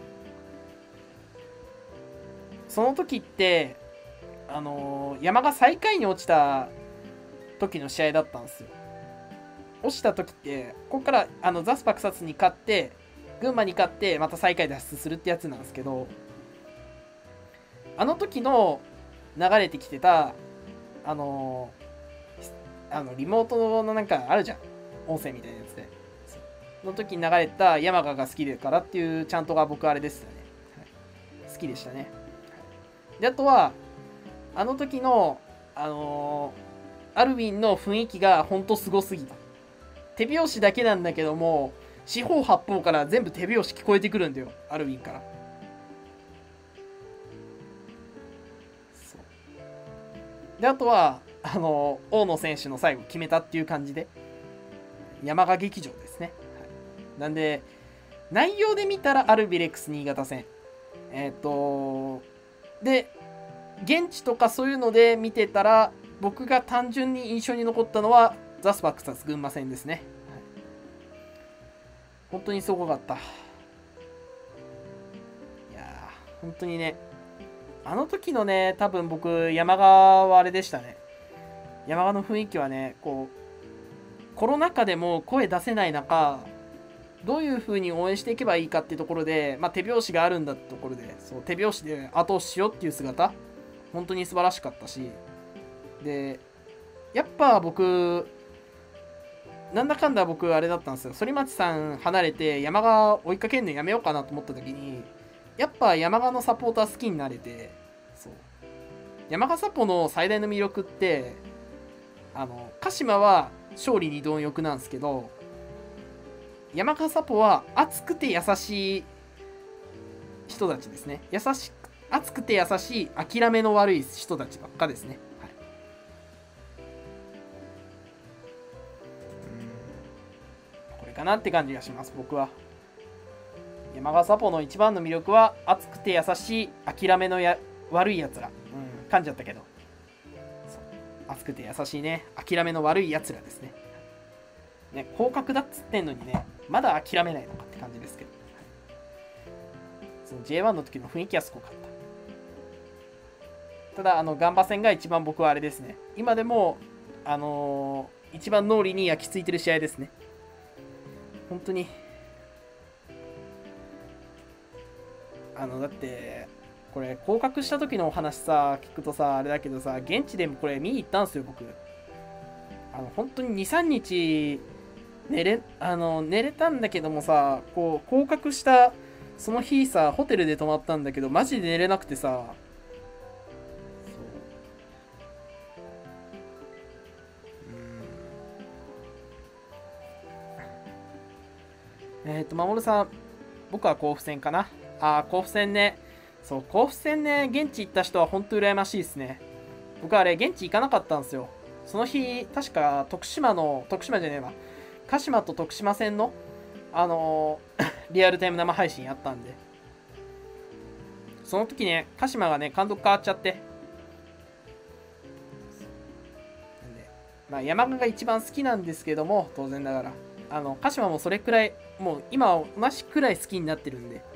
その時って、山が最下位に落ちた時の試合だったんですよ。落ちた時って、ここからザスパ草津に勝って、群馬に勝って、また最下位脱出するってやつなんですけど、あの時の流れてきてた、リモートのなんかあるじゃん。音声みたいなやつで。の時に流れた山鹿が好きだからっていうちゃんとが僕あれですよね。はい、好きでしたね。で、あとは、あの時の、アルウィンの雰囲気がほんとすごすぎた。手拍子だけなんだけども、四方八方から全部手拍子聞こえてくるんだよ。アルウィンから。そう。で、あとは、大野選手の最後決めたっていう感じで、山鹿劇場ですね。はい、なんで、内容で見たらアルビレックス新潟戦。で、現地とかそういうので見てたら、僕が単純に印象に残ったのは、ザスパクサス群馬戦ですね。はい、本当にすごかった。いやー、本当にね、あの時のね、多分僕、山鹿はあれでしたね。山鹿の雰囲気はね、こう、コロナ禍でも声出せない中、どういう風に応援していけばいいかっていうところで、まあ、手拍子があるんだってところで、そう手拍子で後押ししようっていう姿、本当に素晴らしかったし、で、やっぱ僕、なんだかんだ僕あれだったんですよ。反町さん離れて山鹿追いかけるのやめようかなと思った時に、やっぱ山鹿のサポーター好きになれて、そう。山鹿サポの最大の魅力って、鹿島は勝利に貪欲なんですけど、山鹿サポは熱くて優しい人たちですね。熱くて優しい、諦めの悪い人たちばっかですね。はい、これかなって感じがします、僕は。山鹿サポの一番の魅力は、熱くて優しい、諦めの悪いやつら。噛んじゃったけど。熱くて優しいね、諦めの悪いやつらですね。ね、降格だっつってんのにね、まだ諦めないのかって感じですけど。 その J1 の時の雰囲気はすごかった。ただガンバ戦が一番僕はあれですね、今でも一番脳裏に焼き付いてる試合ですね。本当にだってこれ降格した時のお話さ聞くとさあれだけどさ、現地でもこれ見に行ったんですよ僕。本当に 2,3 日寝れたんだけどもさ、こう降格したその日さホテルで泊まったんだけどマジで寝れなくてさ、守さん、僕は甲府戦かな。甲府戦ね。そう、甲府戦ね、現地行った人は本当羨ましいですね。僕はあれ、現地行かなかったんですよ。その日、確か徳島じゃねえわ。鹿島と徳島戦の、リアルタイム生配信やったんで。その時ね、鹿島がね、監督変わっちゃって。なんで、まあ、山賀が一番好きなんですけども、当然ながら。鹿島もそれくらい、もう今は同じくらい好きになってるんで。はい、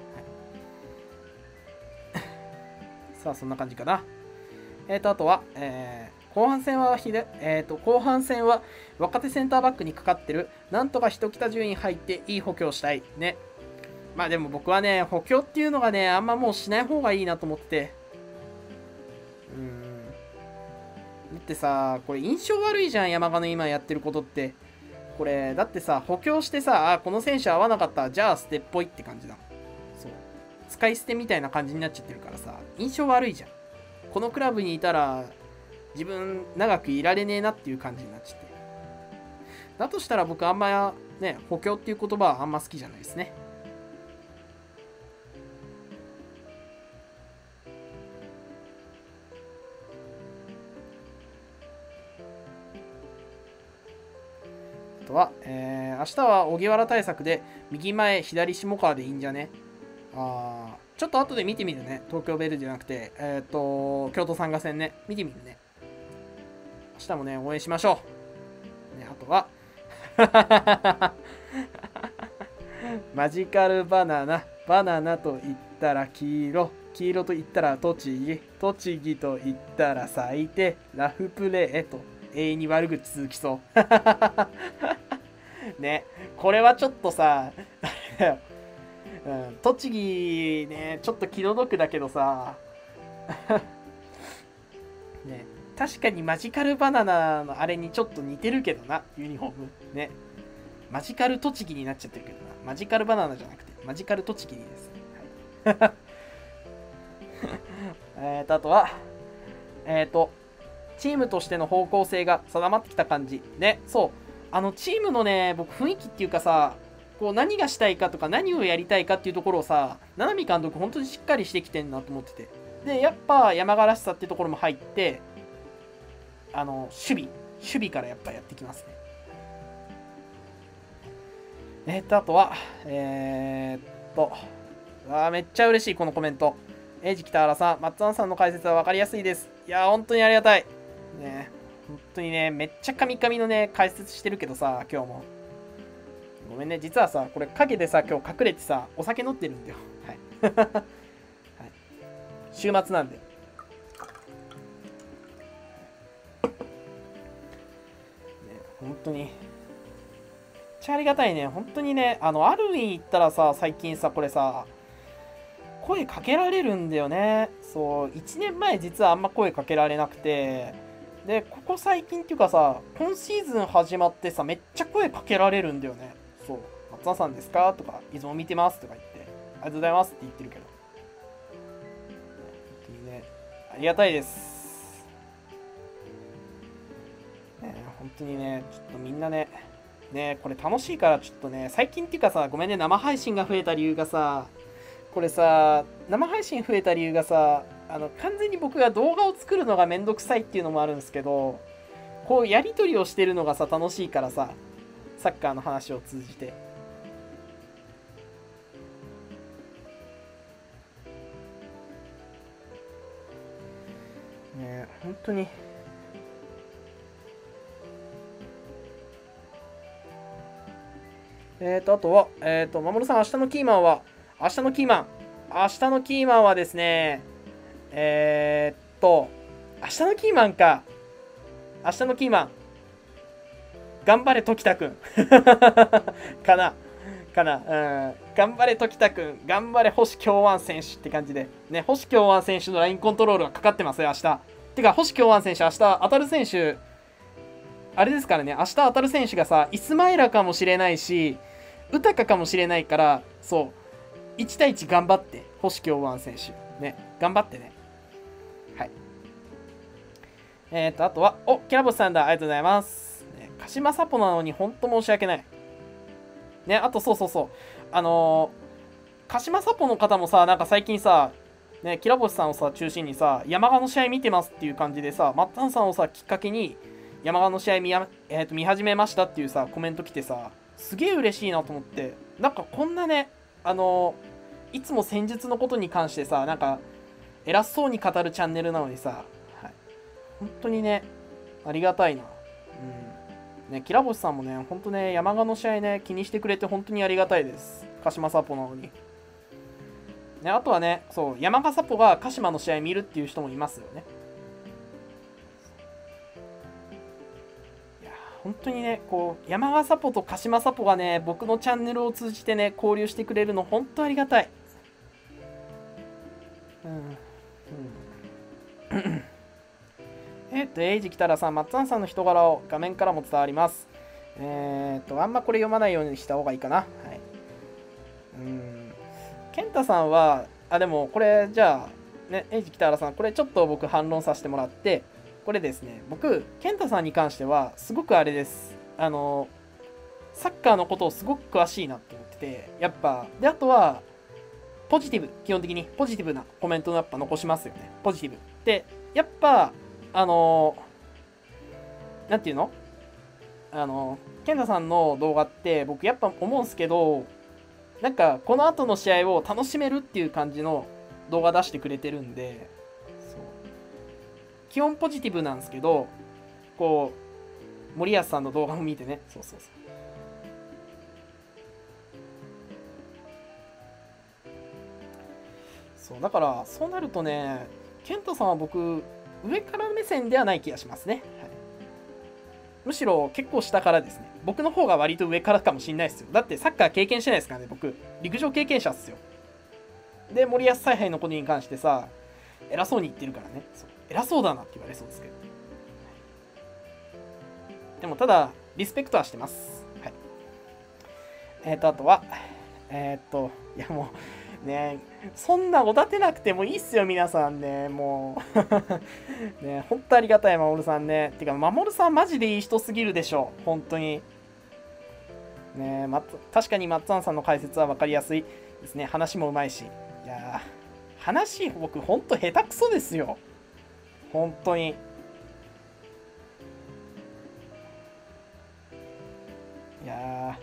さあ、そんな感じかな。あとは、後半戦は若手センターバックにかかってる。なんとか一桁順位入っていい補強したい。ね。まあでも僕はね、補強っていうのがね、あんまもうしない方がいいなと思って。だってさ、これ印象悪いじゃん、山鹿の今やってることって。これ、だってさ、補強してさ、この選手合わなかった、じゃあ捨てっぽいって感じだ。そう。使い捨てみたいな感じになっちゃってるからさ、印象悪いじゃん。このクラブにいたら、自分長くいられねえなっていう感じになっちゃって。だとしたら僕あんまね、補強っていう言葉はあんま好きじゃないですね。あとは、明日は荻原対策で右前左下川でいいんじゃね。ちょっと後で見てみるね。東京ベルじゃなくて、京都サンガ戦ね。見てみるね。明日もね、応援しましょう。ね、あとはマジカルバナナ。バナナと言ったら黄色。黄色と言ったら栃木。栃木と言ったら最低。ラフプレーと永遠に悪口続きそう。ね、これはちょっとさ、栃木ね、ちょっと気の毒だけどさ、ね、確かにマジカルバナナのあれにちょっと似てるけどな、ユニフォーム。ね。マジカル栃木になっちゃってるけどな。マジカルバナナじゃなくて、マジカル栃木にですね。はい、あとは、チームとしての方向性が定まってきた感じ。ね、そう。チームのね、僕雰囲気っていうかさ、こう何がしたいかとか何をやりたいかっていうところをさ、七海監督本当にしっかりしてきてんなと思ってて。で、やっぱ山柄らしさっていうところも入って、守備からやっぱやってきますね。あとは、めっちゃ嬉しいこのコメント。北原さん、松尾さんの解説は分かりやすいです。いやー、本当にありがたい。ね、本当にね、めっちゃカミカミのね、解説してるけどさ、今日も。ごめんね、実はさ、これ影でさ、今日隠れてさ、お酒飲ってるんだよ。はい。はい、週末なんで。ね、本当に。めっちゃありがたいね。本当にね、アルウィン行ったらさ、最近さ、これさ、声かけられるんだよね。そう、1年前実はあんま声かけられなくて、で、ここ最近っていうかさ、今シーズン始まってさ、めっちゃ声かけられるんだよね。そう、松田さんですかとか、いつも見てますとか言って、ありがとうございますって言ってるけど。本当にね、ありがたいです。本当にね、ちょっとみんなね、これ楽しいからちょっとね、最近っていうかさ、ごめんね、生配信が増えた理由がさ、これさ、生配信増えた理由がさ、完全に僕が動画を作るのがめんどくさいっていうのもあるんですけど、こうやりとりをしてるのがさ、楽しいからさ、サッカーの話を通じて。ね、本当に。あとは、守さん、明日のキーマンは、明日のキーマン、 明日のキーマンはですね、明日のキーマンか。明日のキーマン。頑張れ、時田くん。かな。頑張れ、時田くん。頑張れ、星京安選手って感じで。ね、星京安選手のラインコントロールがかかってますよ、明日。てか、星京安選手、明日当たる選手、あれですからね、明日当たる選手がさ、イスマイラかもしれないし、ウタカかもしれないから、そう、1対1頑張って、星京安選手。ね、頑張ってね。はい。あとは、キラボスさんだ、ありがとうございます。ね、鹿島サポなのに、ほんと申し訳ない。ね、あと、そう。鹿島サポの方もさ、なんか最近さ、ね、キラボスさんをさ、中心にさ、山鹿の試合見てますっていう感じでさ、マッタンさんをさ、きっかけに、山鹿の試合見始めましたっていうさ、コメント来てさ、すげえ嬉しいなと思って、なんかこんなね、いつも戦術のことに関してさ、なんか、偉そうに語るチャンネルなのにさ、はい、本当にね、ありがたいな。うん。ね、キラボスさんもね、本当ね、山鹿の試合ね、気にしてくれて本当にありがたいです。鹿島サポなのに。ね、あとはね、そう、山鹿サポが鹿島の試合見るっていう人もいますよね。いや、本当にね、こう、山鹿サポと鹿島サポがね、僕のチャンネルを通じてね、交流してくれるの、本当ありがたい。エイジキタラさん、松安さんの人柄を画面からも伝わります。あんまこれ読まないようにした方がいいかな。はい。健太さんは、でもこれ、じゃあ、ね、エイジキタラさん、これちょっと僕反論させてもらって、これですね、僕、健太さんに関しては、すごくあれです。サッカーのことをすごく詳しいなって思ってて、やっぱ、で、あとは、ポジティブ、基本的にポジティブなコメントをやっぱ残しますよね。ポジティブ。で、やっぱ、なんていうの健太さんの動画って僕やっぱ思うんすけど、なんかこの後の試合を楽しめるっていう感じの動画出してくれてるんで、そう基本ポジティブなんですけど、こう、森保さんの動画を見てね、そう、だから、そうなるとね、健太さんは僕、上から目線ではない気がしますね。はい、むしろ結構下からですね。僕の方が割と上からかもしんないですよ。だってサッカー経験してないですからね、僕。陸上経験者っすよ。で、森保采配のことに関してさ、偉そうに言ってるからね。そう偉そうだなって言われそうですけど。でも、ただ、リスペクトはしてます。はい。あとは、いやもう、ねそんなおだてなくてもいいっすよ、皆さんね。もうねほんとありがたい、守さんね。てか、守さんマジでいい人すぎるでしょ。本当に。ね確かにマッツァンさんの解説は分かりやすいですね。話もうまいし。いや話、僕ほんと下手くそですよ。本当に。いや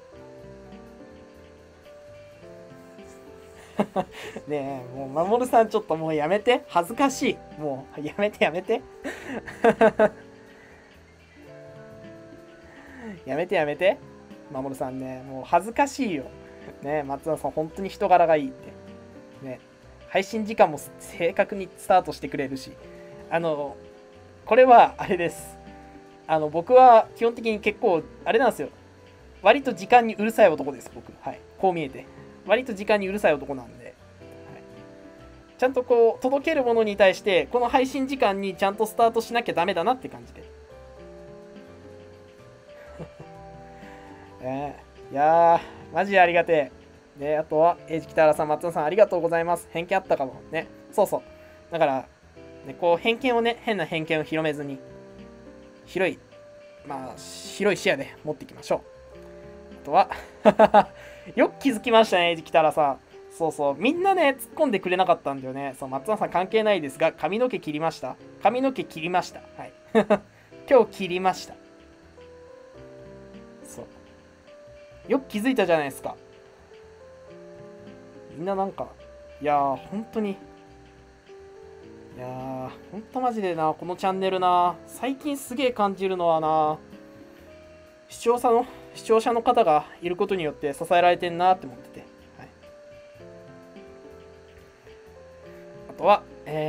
ねえ、もう、守さんちょっともうやめて。恥ずかしい。もう、やめて。やめて、やめて。守さんね、もう恥ずかしいよ。ね松田さん、本当に人柄がいいって。ね配信時間も正確にスタートしてくれるし。これは、あれです。僕は基本的に結構、あれなんですよ。割と時間にうるさい男です、僕。はい。こう見えて。割と時間にうるさい男なんで。はい、ちゃんとこう、届けるものに対して、この配信時間にちゃんとスタートしなきゃダメだなって感じで。いやー、マジでありがてえ。で、あとは、エイジ北原さん、松野さん、ありがとうございます。偏見あったかも。ね。そうそう。だから、ね、こう、偏見をね、変な偏見を広めずに、広い視野で持っていきましょう。あとは、よく気づきましたね、エイジ北原さん。そうそう。みんなね、突っ込んでくれなかったんだよね。そう、松野さん関係ないですが、髪の毛切りました。髪の毛切りました。はい。今日切りました。そう。よく気づいたじゃないですか。みんななんか、いやー、本当に。いやー、ほんとマジでな、このチャンネルな、最近すげえ感じるのはな、視聴者の方がいることによって支えられてんなって思ってて。はい、 とは、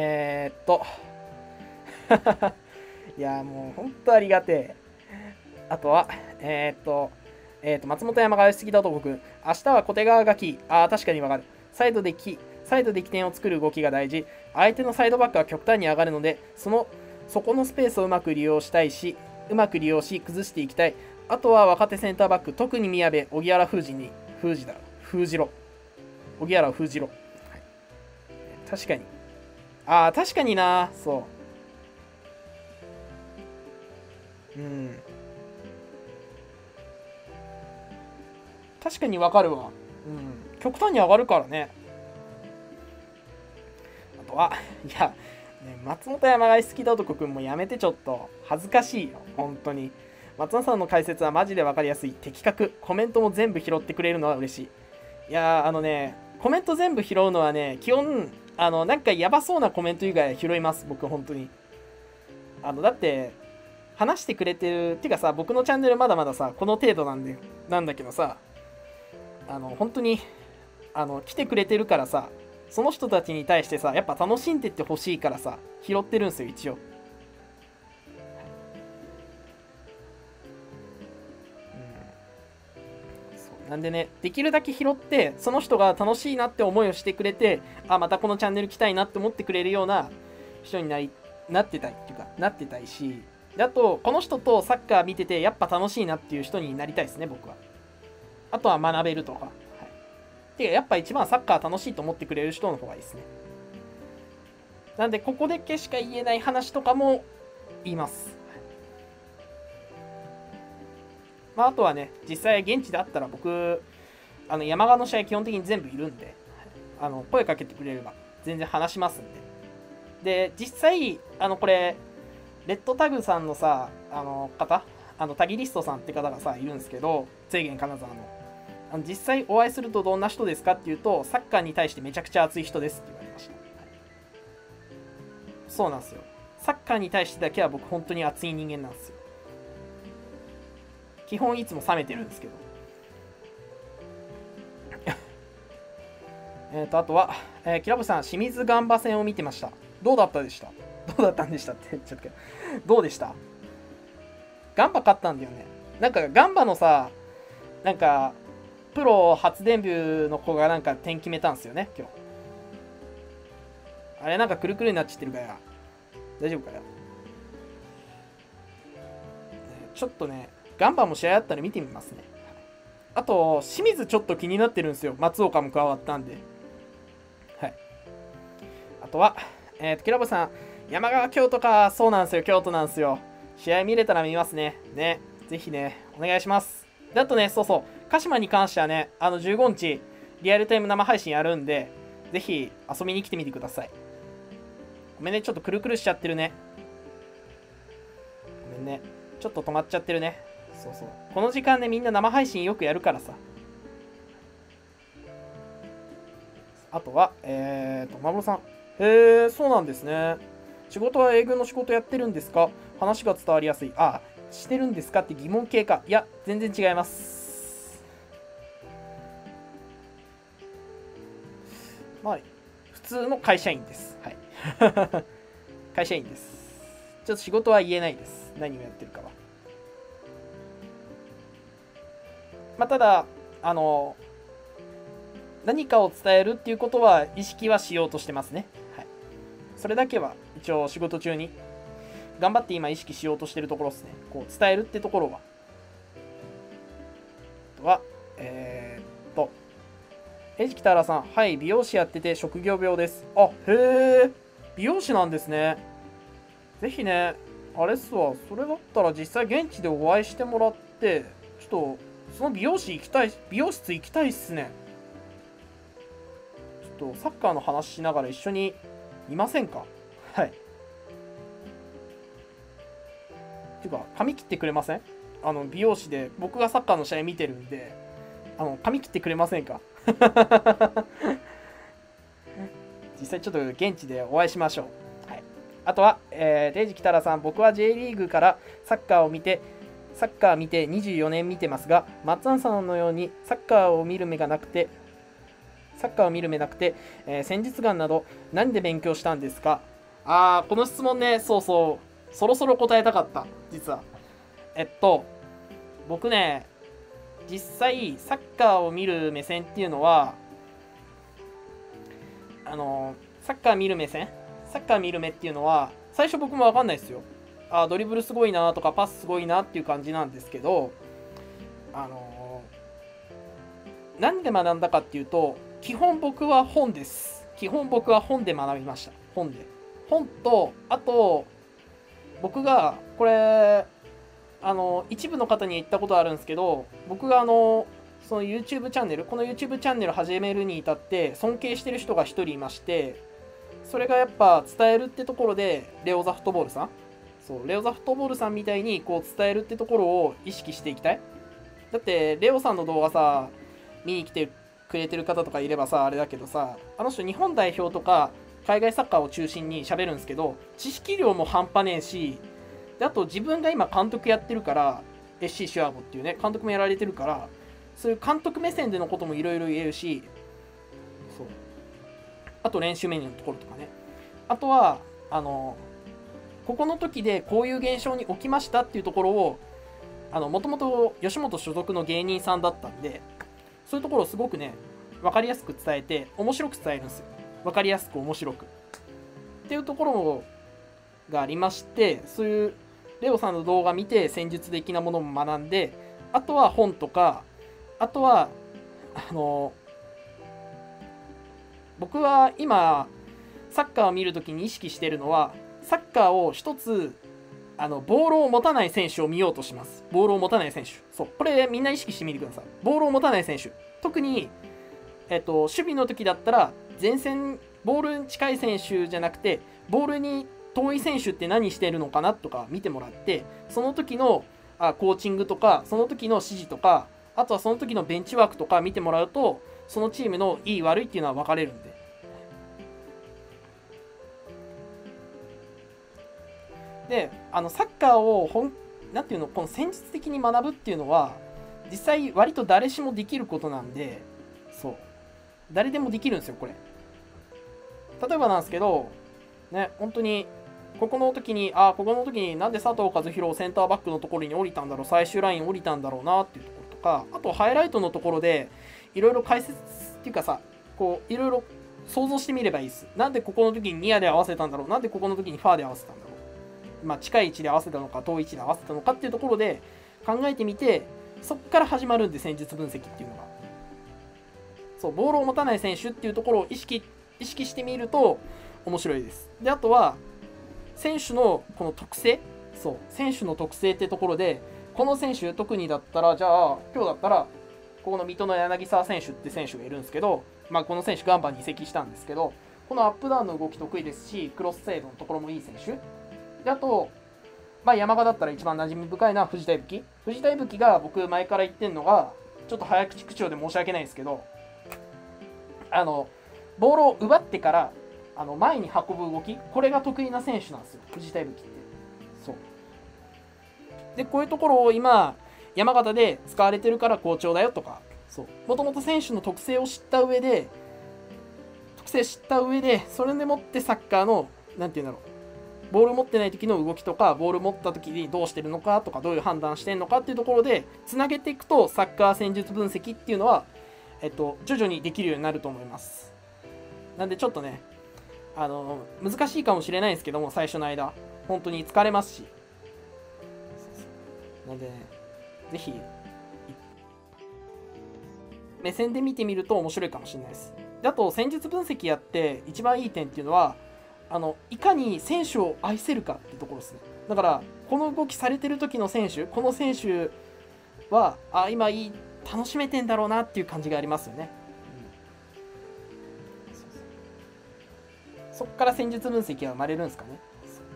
いや、もう、ほんとありがてえ。あとは、松本山が良すぎだと僕、明日は小手川がキー。確かにわかる。サイドで起点を作る動きが大事。相手のサイドバックは極端に上がるので、そこのスペースをうまく利用し、崩していきたい。あとは若手センターバック、特に宮部、荻原封じろ。荻原を封じろ。はい、確かに。確かにな、そう。確かにわかるわ。極端に上がるからね。あとは、いや、ね、松本山が好きだとこくんもやめてちょっと。恥ずかしいよ、本当に。松本さんの解説はマジでわかりやすい。的確。コメントも全部拾ってくれるのは嬉しい。いやコメント全部拾うのはね、基本、なんかやばそうなコメント以外拾います、僕、本当に。だって、話してくれてる、てかさ、僕のチャンネルまだまださ、この程度なんだけどさ、本当に、来てくれてるからさ、その人たちに対してさ、やっぱ楽しんでってほしいからさ、拾ってるんですよ、一応。なんでね、できるだけ拾って、その人が楽しいなって思いをしてくれて、またこのチャンネル来たいなって思ってくれるような人になってたいっていうか、なってたいし、あと、この人とサッカー見てて、やっぱ楽しいなっていう人になりたいですね、僕は。あとは学べるとか。はい。てか、やっぱ一番サッカー楽しいと思ってくれる人の方がいいですね。なんで、ここでしか言えない話とかも言います。あとはね、実際現地であったら僕、山川の試合基本的に全部いるんで、声かけてくれれば全然話しますんで。で、実際、これ、レッドタグさんのさ、タギリストさんって方がさ、いるんですけど、制限金沢の。実際お会いするとどんな人ですかっていうと、サッカーに対してめちゃくちゃ熱い人ですって言われました。はい、そうなんですよ。サッカーに対してだけは僕本当に熱い人間なんですよ。基本いつも冷めてるんですけど。あとは、キラブさん、清水ガンバ戦を見てました。どうだったんでしたって言っちゃったけど。どうでした？ガンバ勝ったんだよね。なんか、ガンバのさ、なんか、プロ初デビューの子がなんか点決めたんですよね、今日。あれなんかくるくるになっちゃってるから。大丈夫かよ。ちょっとね、ガンバも試合あったら見てみますね。あと、清水ちょっと気になってるんですよ。松岡も加わったんで。はい。あとは、キラボさん、山川京都か。そうなんですよ、京都なんですよ。試合見れたら見ますね。ね。ぜひね、お願いします。で、あとね、そうそう、鹿島に関してはね、15日、リアルタイム生配信やるんで、ぜひ遊びに来てみてください。ごめんね、ちょっとくるくるしちゃってるね。ごめんね。ちょっと止まっちゃってるね。そうそう。この時間でみんな生配信よくやるからさ。あとは、マブロさん。へえ、そうなんですね。仕事は営業の仕事やってるんですか？話が伝わりやすい。してるんですかって疑問系か。いや、全然違います。まあ、普通の会社員です。はい。会社員です。ちょっと仕事は言えないです。何をやってるかは。ただ、何かを伝えるっていうことは意識はしようとしてますね。はい。それだけは一応仕事中に頑張って今意識しようとしてるところですね。こう伝えるってところは。あとは、エジキタラさん、はい、美容師やってて職業病です。へえ、美容師なんですね。ぜひね、あれっすわ、それだったら実際現地でお会いしてもらって、ちょっと、その美容室行きたいっすね。ちょっとサッカーの話しながら一緒にいませんか？はい。ていうか、髪切ってくれません？美容師で、僕がサッカーの試合見てるんで、髪切ってくれませんか？実際ちょっと現地でお会いしましょう。はい。あとは、レイジキタラさん、僕は J リーグからサッカー見て24年見てますが、松安さんのようにサッカーを見る目がなくて、 サッカーを見る目なくて、戦術眼など何で勉強したんですか？この質問ね、そうそう、そろそろ答えたかった、実は。僕ね、実際、サッカーを見る目線っていうのは、サッカー見る目線サッカー見る目っていうのは、最初僕もわかんないですよ。ドリブルすごいなとか、パスすごいなっていう感じなんですけど、なんで学んだかっていうと、基本僕は本です。基本僕は本で学びました。本で。本と、あと、僕が、これ、一部の方に言ったことあるんですけど、僕がその YouTube チャンネル、この YouTube チャンネル始めるに至って尊敬してる人が一人いまして、それがやっぱ伝えるってところで、レオザフットボールさん。そう、レオザフットボールさんみたいにこう伝えるってところを意識していきたい。だって、レオさんの動画さ、見に来てくれてる方とかいればさ、あれだけどさ、あの人日本代表とか海外サッカーを中心に喋るんですけど、知識量も半端ねえし、であと自分が今監督やってるから、SC シュアゴっていうね、監督もやられてるから、そういう監督目線でのこともいろいろ言えるし、そう。あと練習メニューのところとかね。あとは、ここの時でこういう現象に起きましたっていうところを、もともと吉本所属の芸人さんだったんで、そういうところをすごくね、分かりやすく伝えて、面白く伝えるんですよ。分かりやすく面白く。っていうところがありまして、そういうレオさんの動画見て戦術的なものも学んで、あとは本とか、あとは、僕は今、サッカーを見るときに意識しているのは、サッカーを一つ、ボールを持たない選手を見ようとします。ボールを持たない選手。そう。これみんな意識してみてください。ボールを持たない選手。特に、守備の時だったら、前線、ボールに近い選手じゃなくて、ボールに遠い選手って何してるのかなとか見てもらって、その時のコーチングとか、その時の指示とか、あとはその時のベンチワークとか見てもらうと、そのチームのいい悪いっていうのは分かれるんで。で、サッカーをなんていうの、この戦術的に学ぶっていうのは、実際割と誰しもできることなんで、そう。誰でもできるんですよ、これ。例えばなんですけど、ね、本当に、ここの時になんで佐藤和弘センターバックのところに降りたんだろう、最終ライン降りたんだろうなっていうところとか、あとハイライトのところで、いろいろ解説っていうかさ、こう、いろいろ想像してみればいいです。なんでここの時にニアで合わせたんだろう、なんでここの時にファーで合わせたんだろう。まあ、近い位置で合わせたのか、遠い位置で合わせたのかっていうところで考えてみて、そこから始まるんで、戦術分析っていうのが。そう、ボールを持たない選手っていうところを意識してみると面白いです。で、あとは、選手のこの特性、そう、選手の特性ってところで、この選手、特にだったら、じゃあ、今日だったら、ここの水戸の柳沢選手って選手がいるんですけど、まあ、この選手、ガンバに移籍したんですけど、このアップダウンの動き得意ですし、クロス精度のところもいい選手。で、あと、まあ、山賀だったら一番馴染み深いのは藤田伊吹。藤田伊吹が僕、前から言ってるのが、ちょっと早口口調で申し訳ないんですけど、ボールを奪ってから、前に運ぶ動き、これが得意な選手なんですよ、藤田伊吹って。そう。で、こういうところを今、山形で使われてるから好調だよとか、そう。もともと選手の特性を知った上で、それでもってサッカーの、なんていうんだろう、ボール持ってない時の動きとか、ボール持った時にどうしてるのかとか、どういう判断してるのかっていうところで、つなげていくと、サッカー戦術分析っていうのは、徐々にできるようになると思います。なんでちょっとね、難しいかもしれないんですけども、最初の間、本当に疲れますし。なんでね、ぜひ、目線で見てみると面白いかもしれないです。で、あと、戦術分析やって一番いい点っていうのは、いかに選手を愛せるかっていうところですね。だから、この動きされてる時の選手、この選手は、今楽しめてんだろうなっていう感じがありますよね。そっから戦術分析が生まれるんですかね。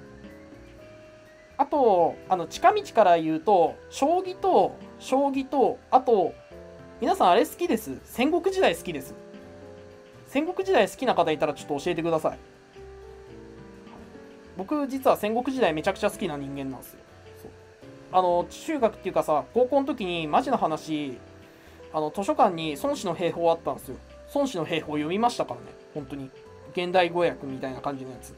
あと、近道から言うと、将棋と、あと、皆さんあれ好きです。戦国時代好きです。戦国時代好きな方いたらちょっと教えてください。僕、実は戦国時代めちゃくちゃ好きな人間なんですよ。中学っていうかさ、高校の時にマジな話、図書館に孫子の兵法あったんですよ。 孫子の兵法読みましたからね、本当に。現代語訳みたいな感じのやつ。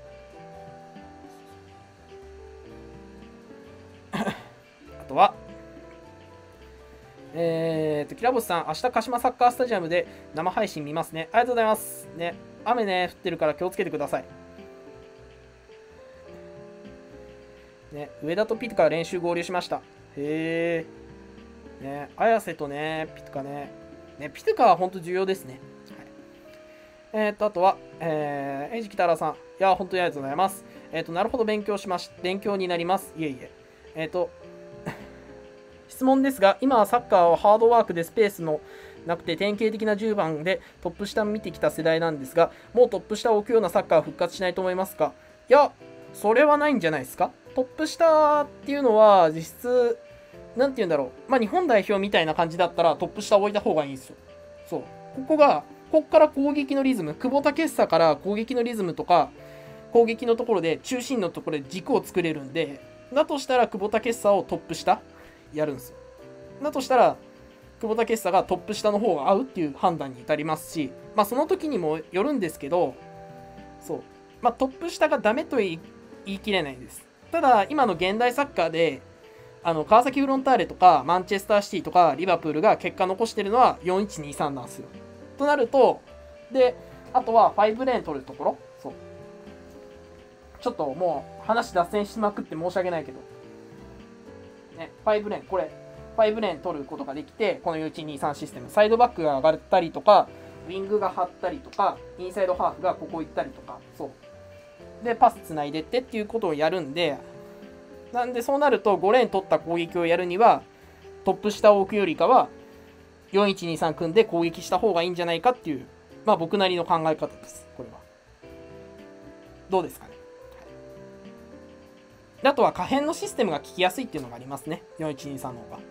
あとは、キラボスさん、明日鹿島サッカースタジアムで生配信見ますね。ありがとうございます。ね、雨ね、降ってるから気をつけてください。ね、上田とピトカ練習合流しました。へえ。ね、綾瀬とね、ピトカね。ね、ピトカは本当重要ですね。はい、あとは、エイジキタラさん。いや、本当にありがとうございます。なるほど、勉強になります。いえいえ。質問ですが、今はサッカーはハードワークでスペースのなくて典型的な10番でトップ下見てきた世代なんですが、もうトップ下を置くようなサッカーは復活しないと思いますか？いや、それはないんじゃないですか？トップ下っていうのは実質、なんて言うんだろう。まあ、日本代表みたいな感じだったらトップ下置いた方がいいんですよ。そう。ここから攻撃のリズム、久保建英から攻撃のリズムとか、攻撃のところで、中心のところで軸を作れるんで、だとしたら久保建英をトップ下やるんですよ。だとしたら、久保建英がトップ下の方が合うっていう判断に至りますし、まあその時にもよるんですけど、そう。まあトップ下がダメと言い切れないです。ただ、今の現代サッカーで、川崎フロンターレとか、マンチェスターシティとか、リバプールが結果残してるのは4123なんですよ。となると、で、あとは5レーン取るところ、そう。ちょっともう話脱線しまくって申し訳ないけど、ね、5レーン、これ、5レーン取ることができて、この4123システム、サイドバックが上がったりとか、ウィングが張ったりとか、インサイドハーフがここ行ったりとか、そう。で、パスつないでってっていうことをやるんで、なんでそうなると5レーン取った攻撃をやるには、トップ下を置くよりかは、4123組んで攻撃した方がいいんじゃないかっていう、まあ僕なりの考え方です。これは。どうですかね。あとは可変のシステムが効きやすいっていうのがありますね。4123の方が。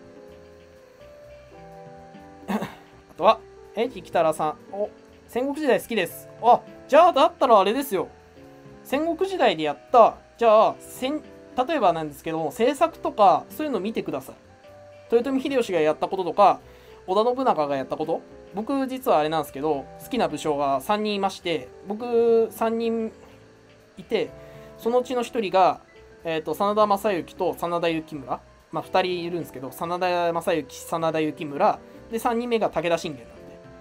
あとは、キタラさん。お、戦国時代好きです。あ、じゃあだったらあれですよ。戦国時代でやった、じゃあ、例えばなんですけども、政策とか、そういうの見てください。豊臣秀吉がやったこととか、織田信長がやったこと。僕、実はあれなんですけど、好きな武将が3人いまして、僕、3人いて、そのうちの1人が、真田昌幸と真田幸村。まあ、2人いるんですけど、真田昌幸、真田幸村。で、3人目が武田信玄なんで。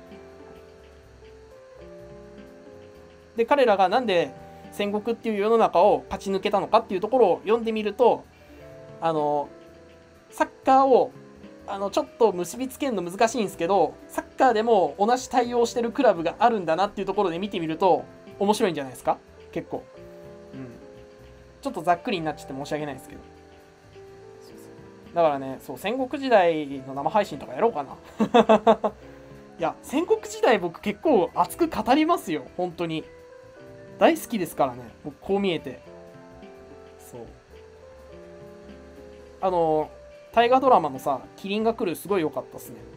で、彼らがなんで戦国っていう世の中を勝ち抜けたのかっていうところを読んでみると、サッカーをちょっと結びつけるの難しいんですけど、サッカーでも同じ対応してるクラブがあるんだなっていうところで見てみると面白いんじゃないですか、結構。うん。ちょっとざっくりになっちゃって申し訳ないですけど。だからね、そう、戦国時代の生配信とかやろうかな。いや、戦国時代僕結構熱く語りますよ、本当に。大好きですからね、僕こう見えて。そう。大河ドラマのさ、キリンが来るすごい良かったっすね。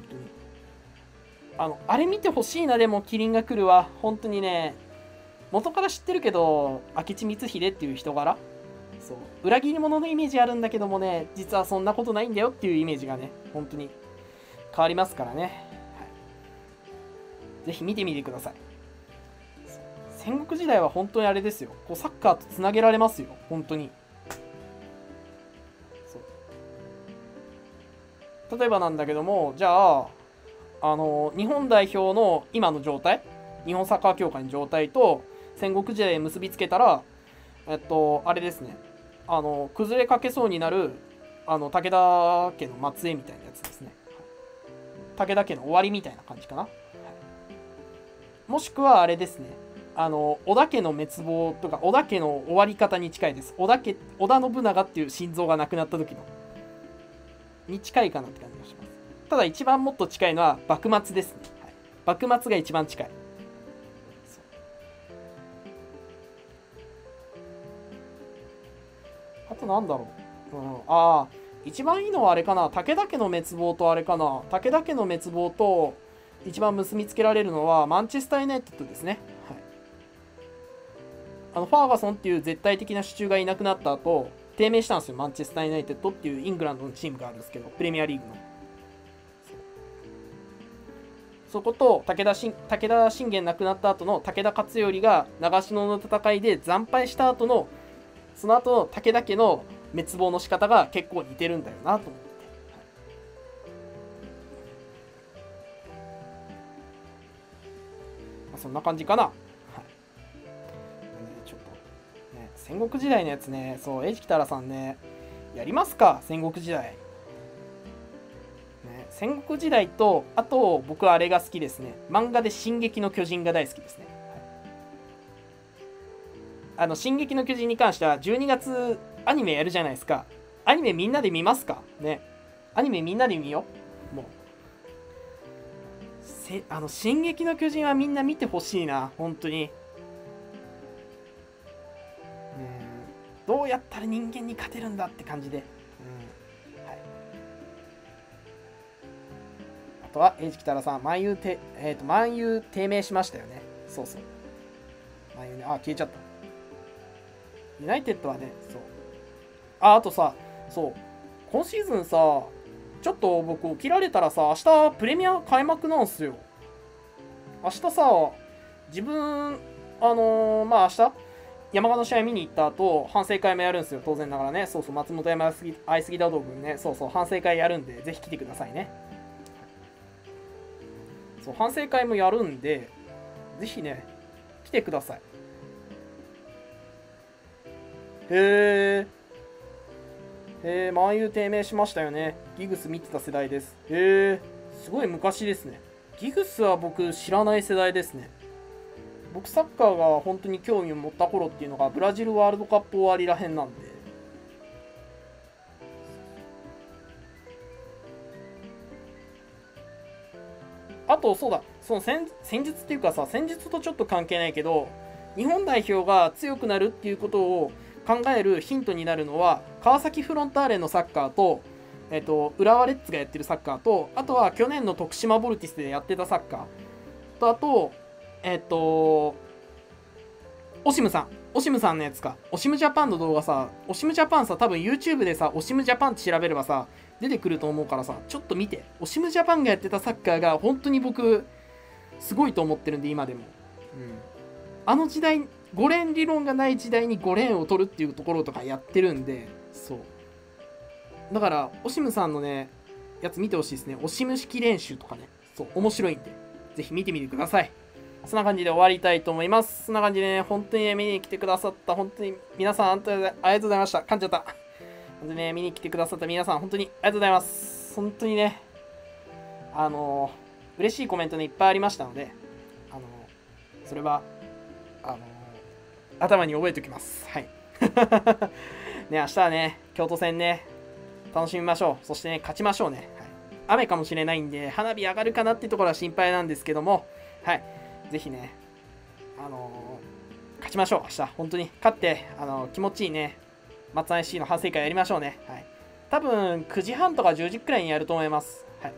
本当に。あれ見てほしいな、でも、キリンが来るは。本当にね、元から知ってるけど、明智光秀っていう人柄、そう。裏切り者のイメージあるんだけどもね、実はそんなことないんだよっていうイメージがね、本当に変わりますからね。はい、ぜひ見てみてください。戦国時代は本当にあれですよ。こうサッカーとつなげられますよ。本当に。例えばなんだけども、じゃあ、日本代表の今の状態、日本サッカー協会の状態と戦国時代に結びつけたら、あれですね、崩れかけそうになる、武田家の末裔みたいなやつですね。武田家の終わりみたいな感じかな。はい、もしくはあれですね、織田家の滅亡とか、織田家の終わり方に近いです。織田信長っていう心臓がなくなった時の。に近いかなって感じがします。ただ一番もっと近いのは幕末ですね。はい、幕末が一番近い。あとなんだろう。一番いいのはあれかな。武田家の滅亡とあれかな。武田家の滅亡と一番結びつけられるのはマンチェスター・ユナイテッドですね。はい、ファーガソンっていう絶対的な支柱がいなくなった後、低迷したんですよ。マンチェスター・ユナイテッドっていうイングランドのチームがあるんですけど、プレミアリーグの。 そこと武田信玄亡くなった後の武田勝頼が長篠の戦いで惨敗した後のその後の武田家の滅亡の仕方が結構似てるんだよなと思って、そんな感じかな。はい、ちょっとね、戦国時代のやつね、そう、エイジキタラさんね、やりますか、戦国時代。ね、戦国時代と、あと、僕はあれが好きですね。漫画で進撃の巨人が大好きですね。はい、進撃の巨人に関しては、12月、アニメやるじゃないですか。アニメみんなで見ますかね。アニメみんなで見よう。もう。進撃の巨人はみんな見てほしいな、本当に。どうやったら人間に勝てるんだって感じで。はい、あとは、エイジキタラさん、万有低迷しましたよね。そうそう。万有ね、消えちゃった。ユナイテッドはね、そう。あとさ、そう。今シーズンさ、ちょっと僕起きられたらさ、明日プレミア開幕なんすよ。明日さ、自分、明日、山鹿の試合見に行った後、反省会もやるんですよ、当然ながらね。そうそう、松本山愛すぎだ道具ね、そうそう、反省会やるんで、ぜひ来てくださいね。そう、反省会もやるんで、ぜひね、来てください。万有低迷しましたよね。ギグス見てた世代です。すごい昔ですね。ギグスは僕知らない世代ですね。僕サッカーが本当に興味を持った頃っていうのがブラジルワールドカップ終わりらへんなんで。あとそうだ、その戦術っていうかさ、戦術とちょっと関係ないけど、日本代表が強くなるっていうことを考えるヒントになるのは、川崎フロンターレのサッカーと、浦和レッズがやってるサッカーと、あとは去年の徳島ボルティスでやってたサッカーと、あと、オシムさんのやつか。オシムジャパンの動画さ、オシムジャパンさ、多分 YouTube でさ、オシムジャパンって調べればさ、出てくると思うからさ、ちょっと見て。オシムジャパンがやってたサッカーが本当に僕、すごいと思ってるんで、今でも。あの時代、5連理論がない時代に5連を取るっていうところとかやってるんで、そう。だから、オシムさんのね、やつ見てほしいですね。オシム式練習とかね。そう、面白いんで、ぜひ見てみてください。そんな感じで終わりたいと思います。そんな感じでね、本当にね、見に来てくださった、本当に皆さん、ありがとうございました。噛んじゃった。本当にね、見に来てくださった皆さん、本当にありがとうございます。本当にね、嬉しいコメントね、いっぱいありましたので、それは、頭に覚えておきます。はい。ね、明日はね、京都戦ね、楽しみましょう。そしてね、勝ちましょうね。はい、雨かもしれないんで、花火上がるかなっていうところは心配なんですけども、はい。ぜひね、勝ちましょう、明日。本当に。勝って、気持ちいいね、松安 FC の反省会やりましょうね。はい。多分、9時半とか10時くらいにやると思います。はい。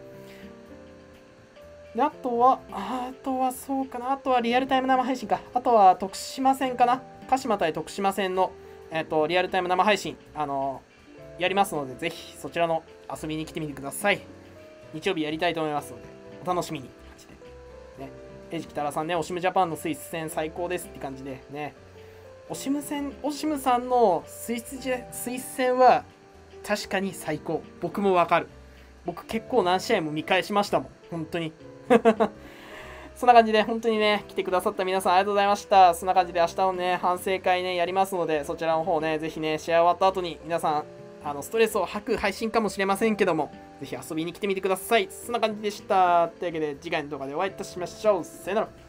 で、あとはそうかな。あとはリアルタイム生配信か。あとは徳島戦かな。鹿島対徳島戦の、リアルタイム生配信、やりますので、ぜひそちらの遊びに来てみてください。日曜日やりたいと思いますので、お楽しみに。ね、エイジキタラさんね、オシムジャパンのスイス戦最高ですって感じでね。オシムさんのスイス戦は確かに最高。僕もわかる。僕結構何試合も見返しましたもん。本当に。そんな感じで本当にね、来てくださった皆さんありがとうございました。そんな感じで明日のね、反省会ね、やりますので、そちらの方ね、ぜひね、試合終わった後に皆さん、ストレスを吐く配信かもしれませんけども、ぜひ遊びに来てみてください。そんな感じでした。というわけで、次回の動画でお会いいたしましょう。さよなら。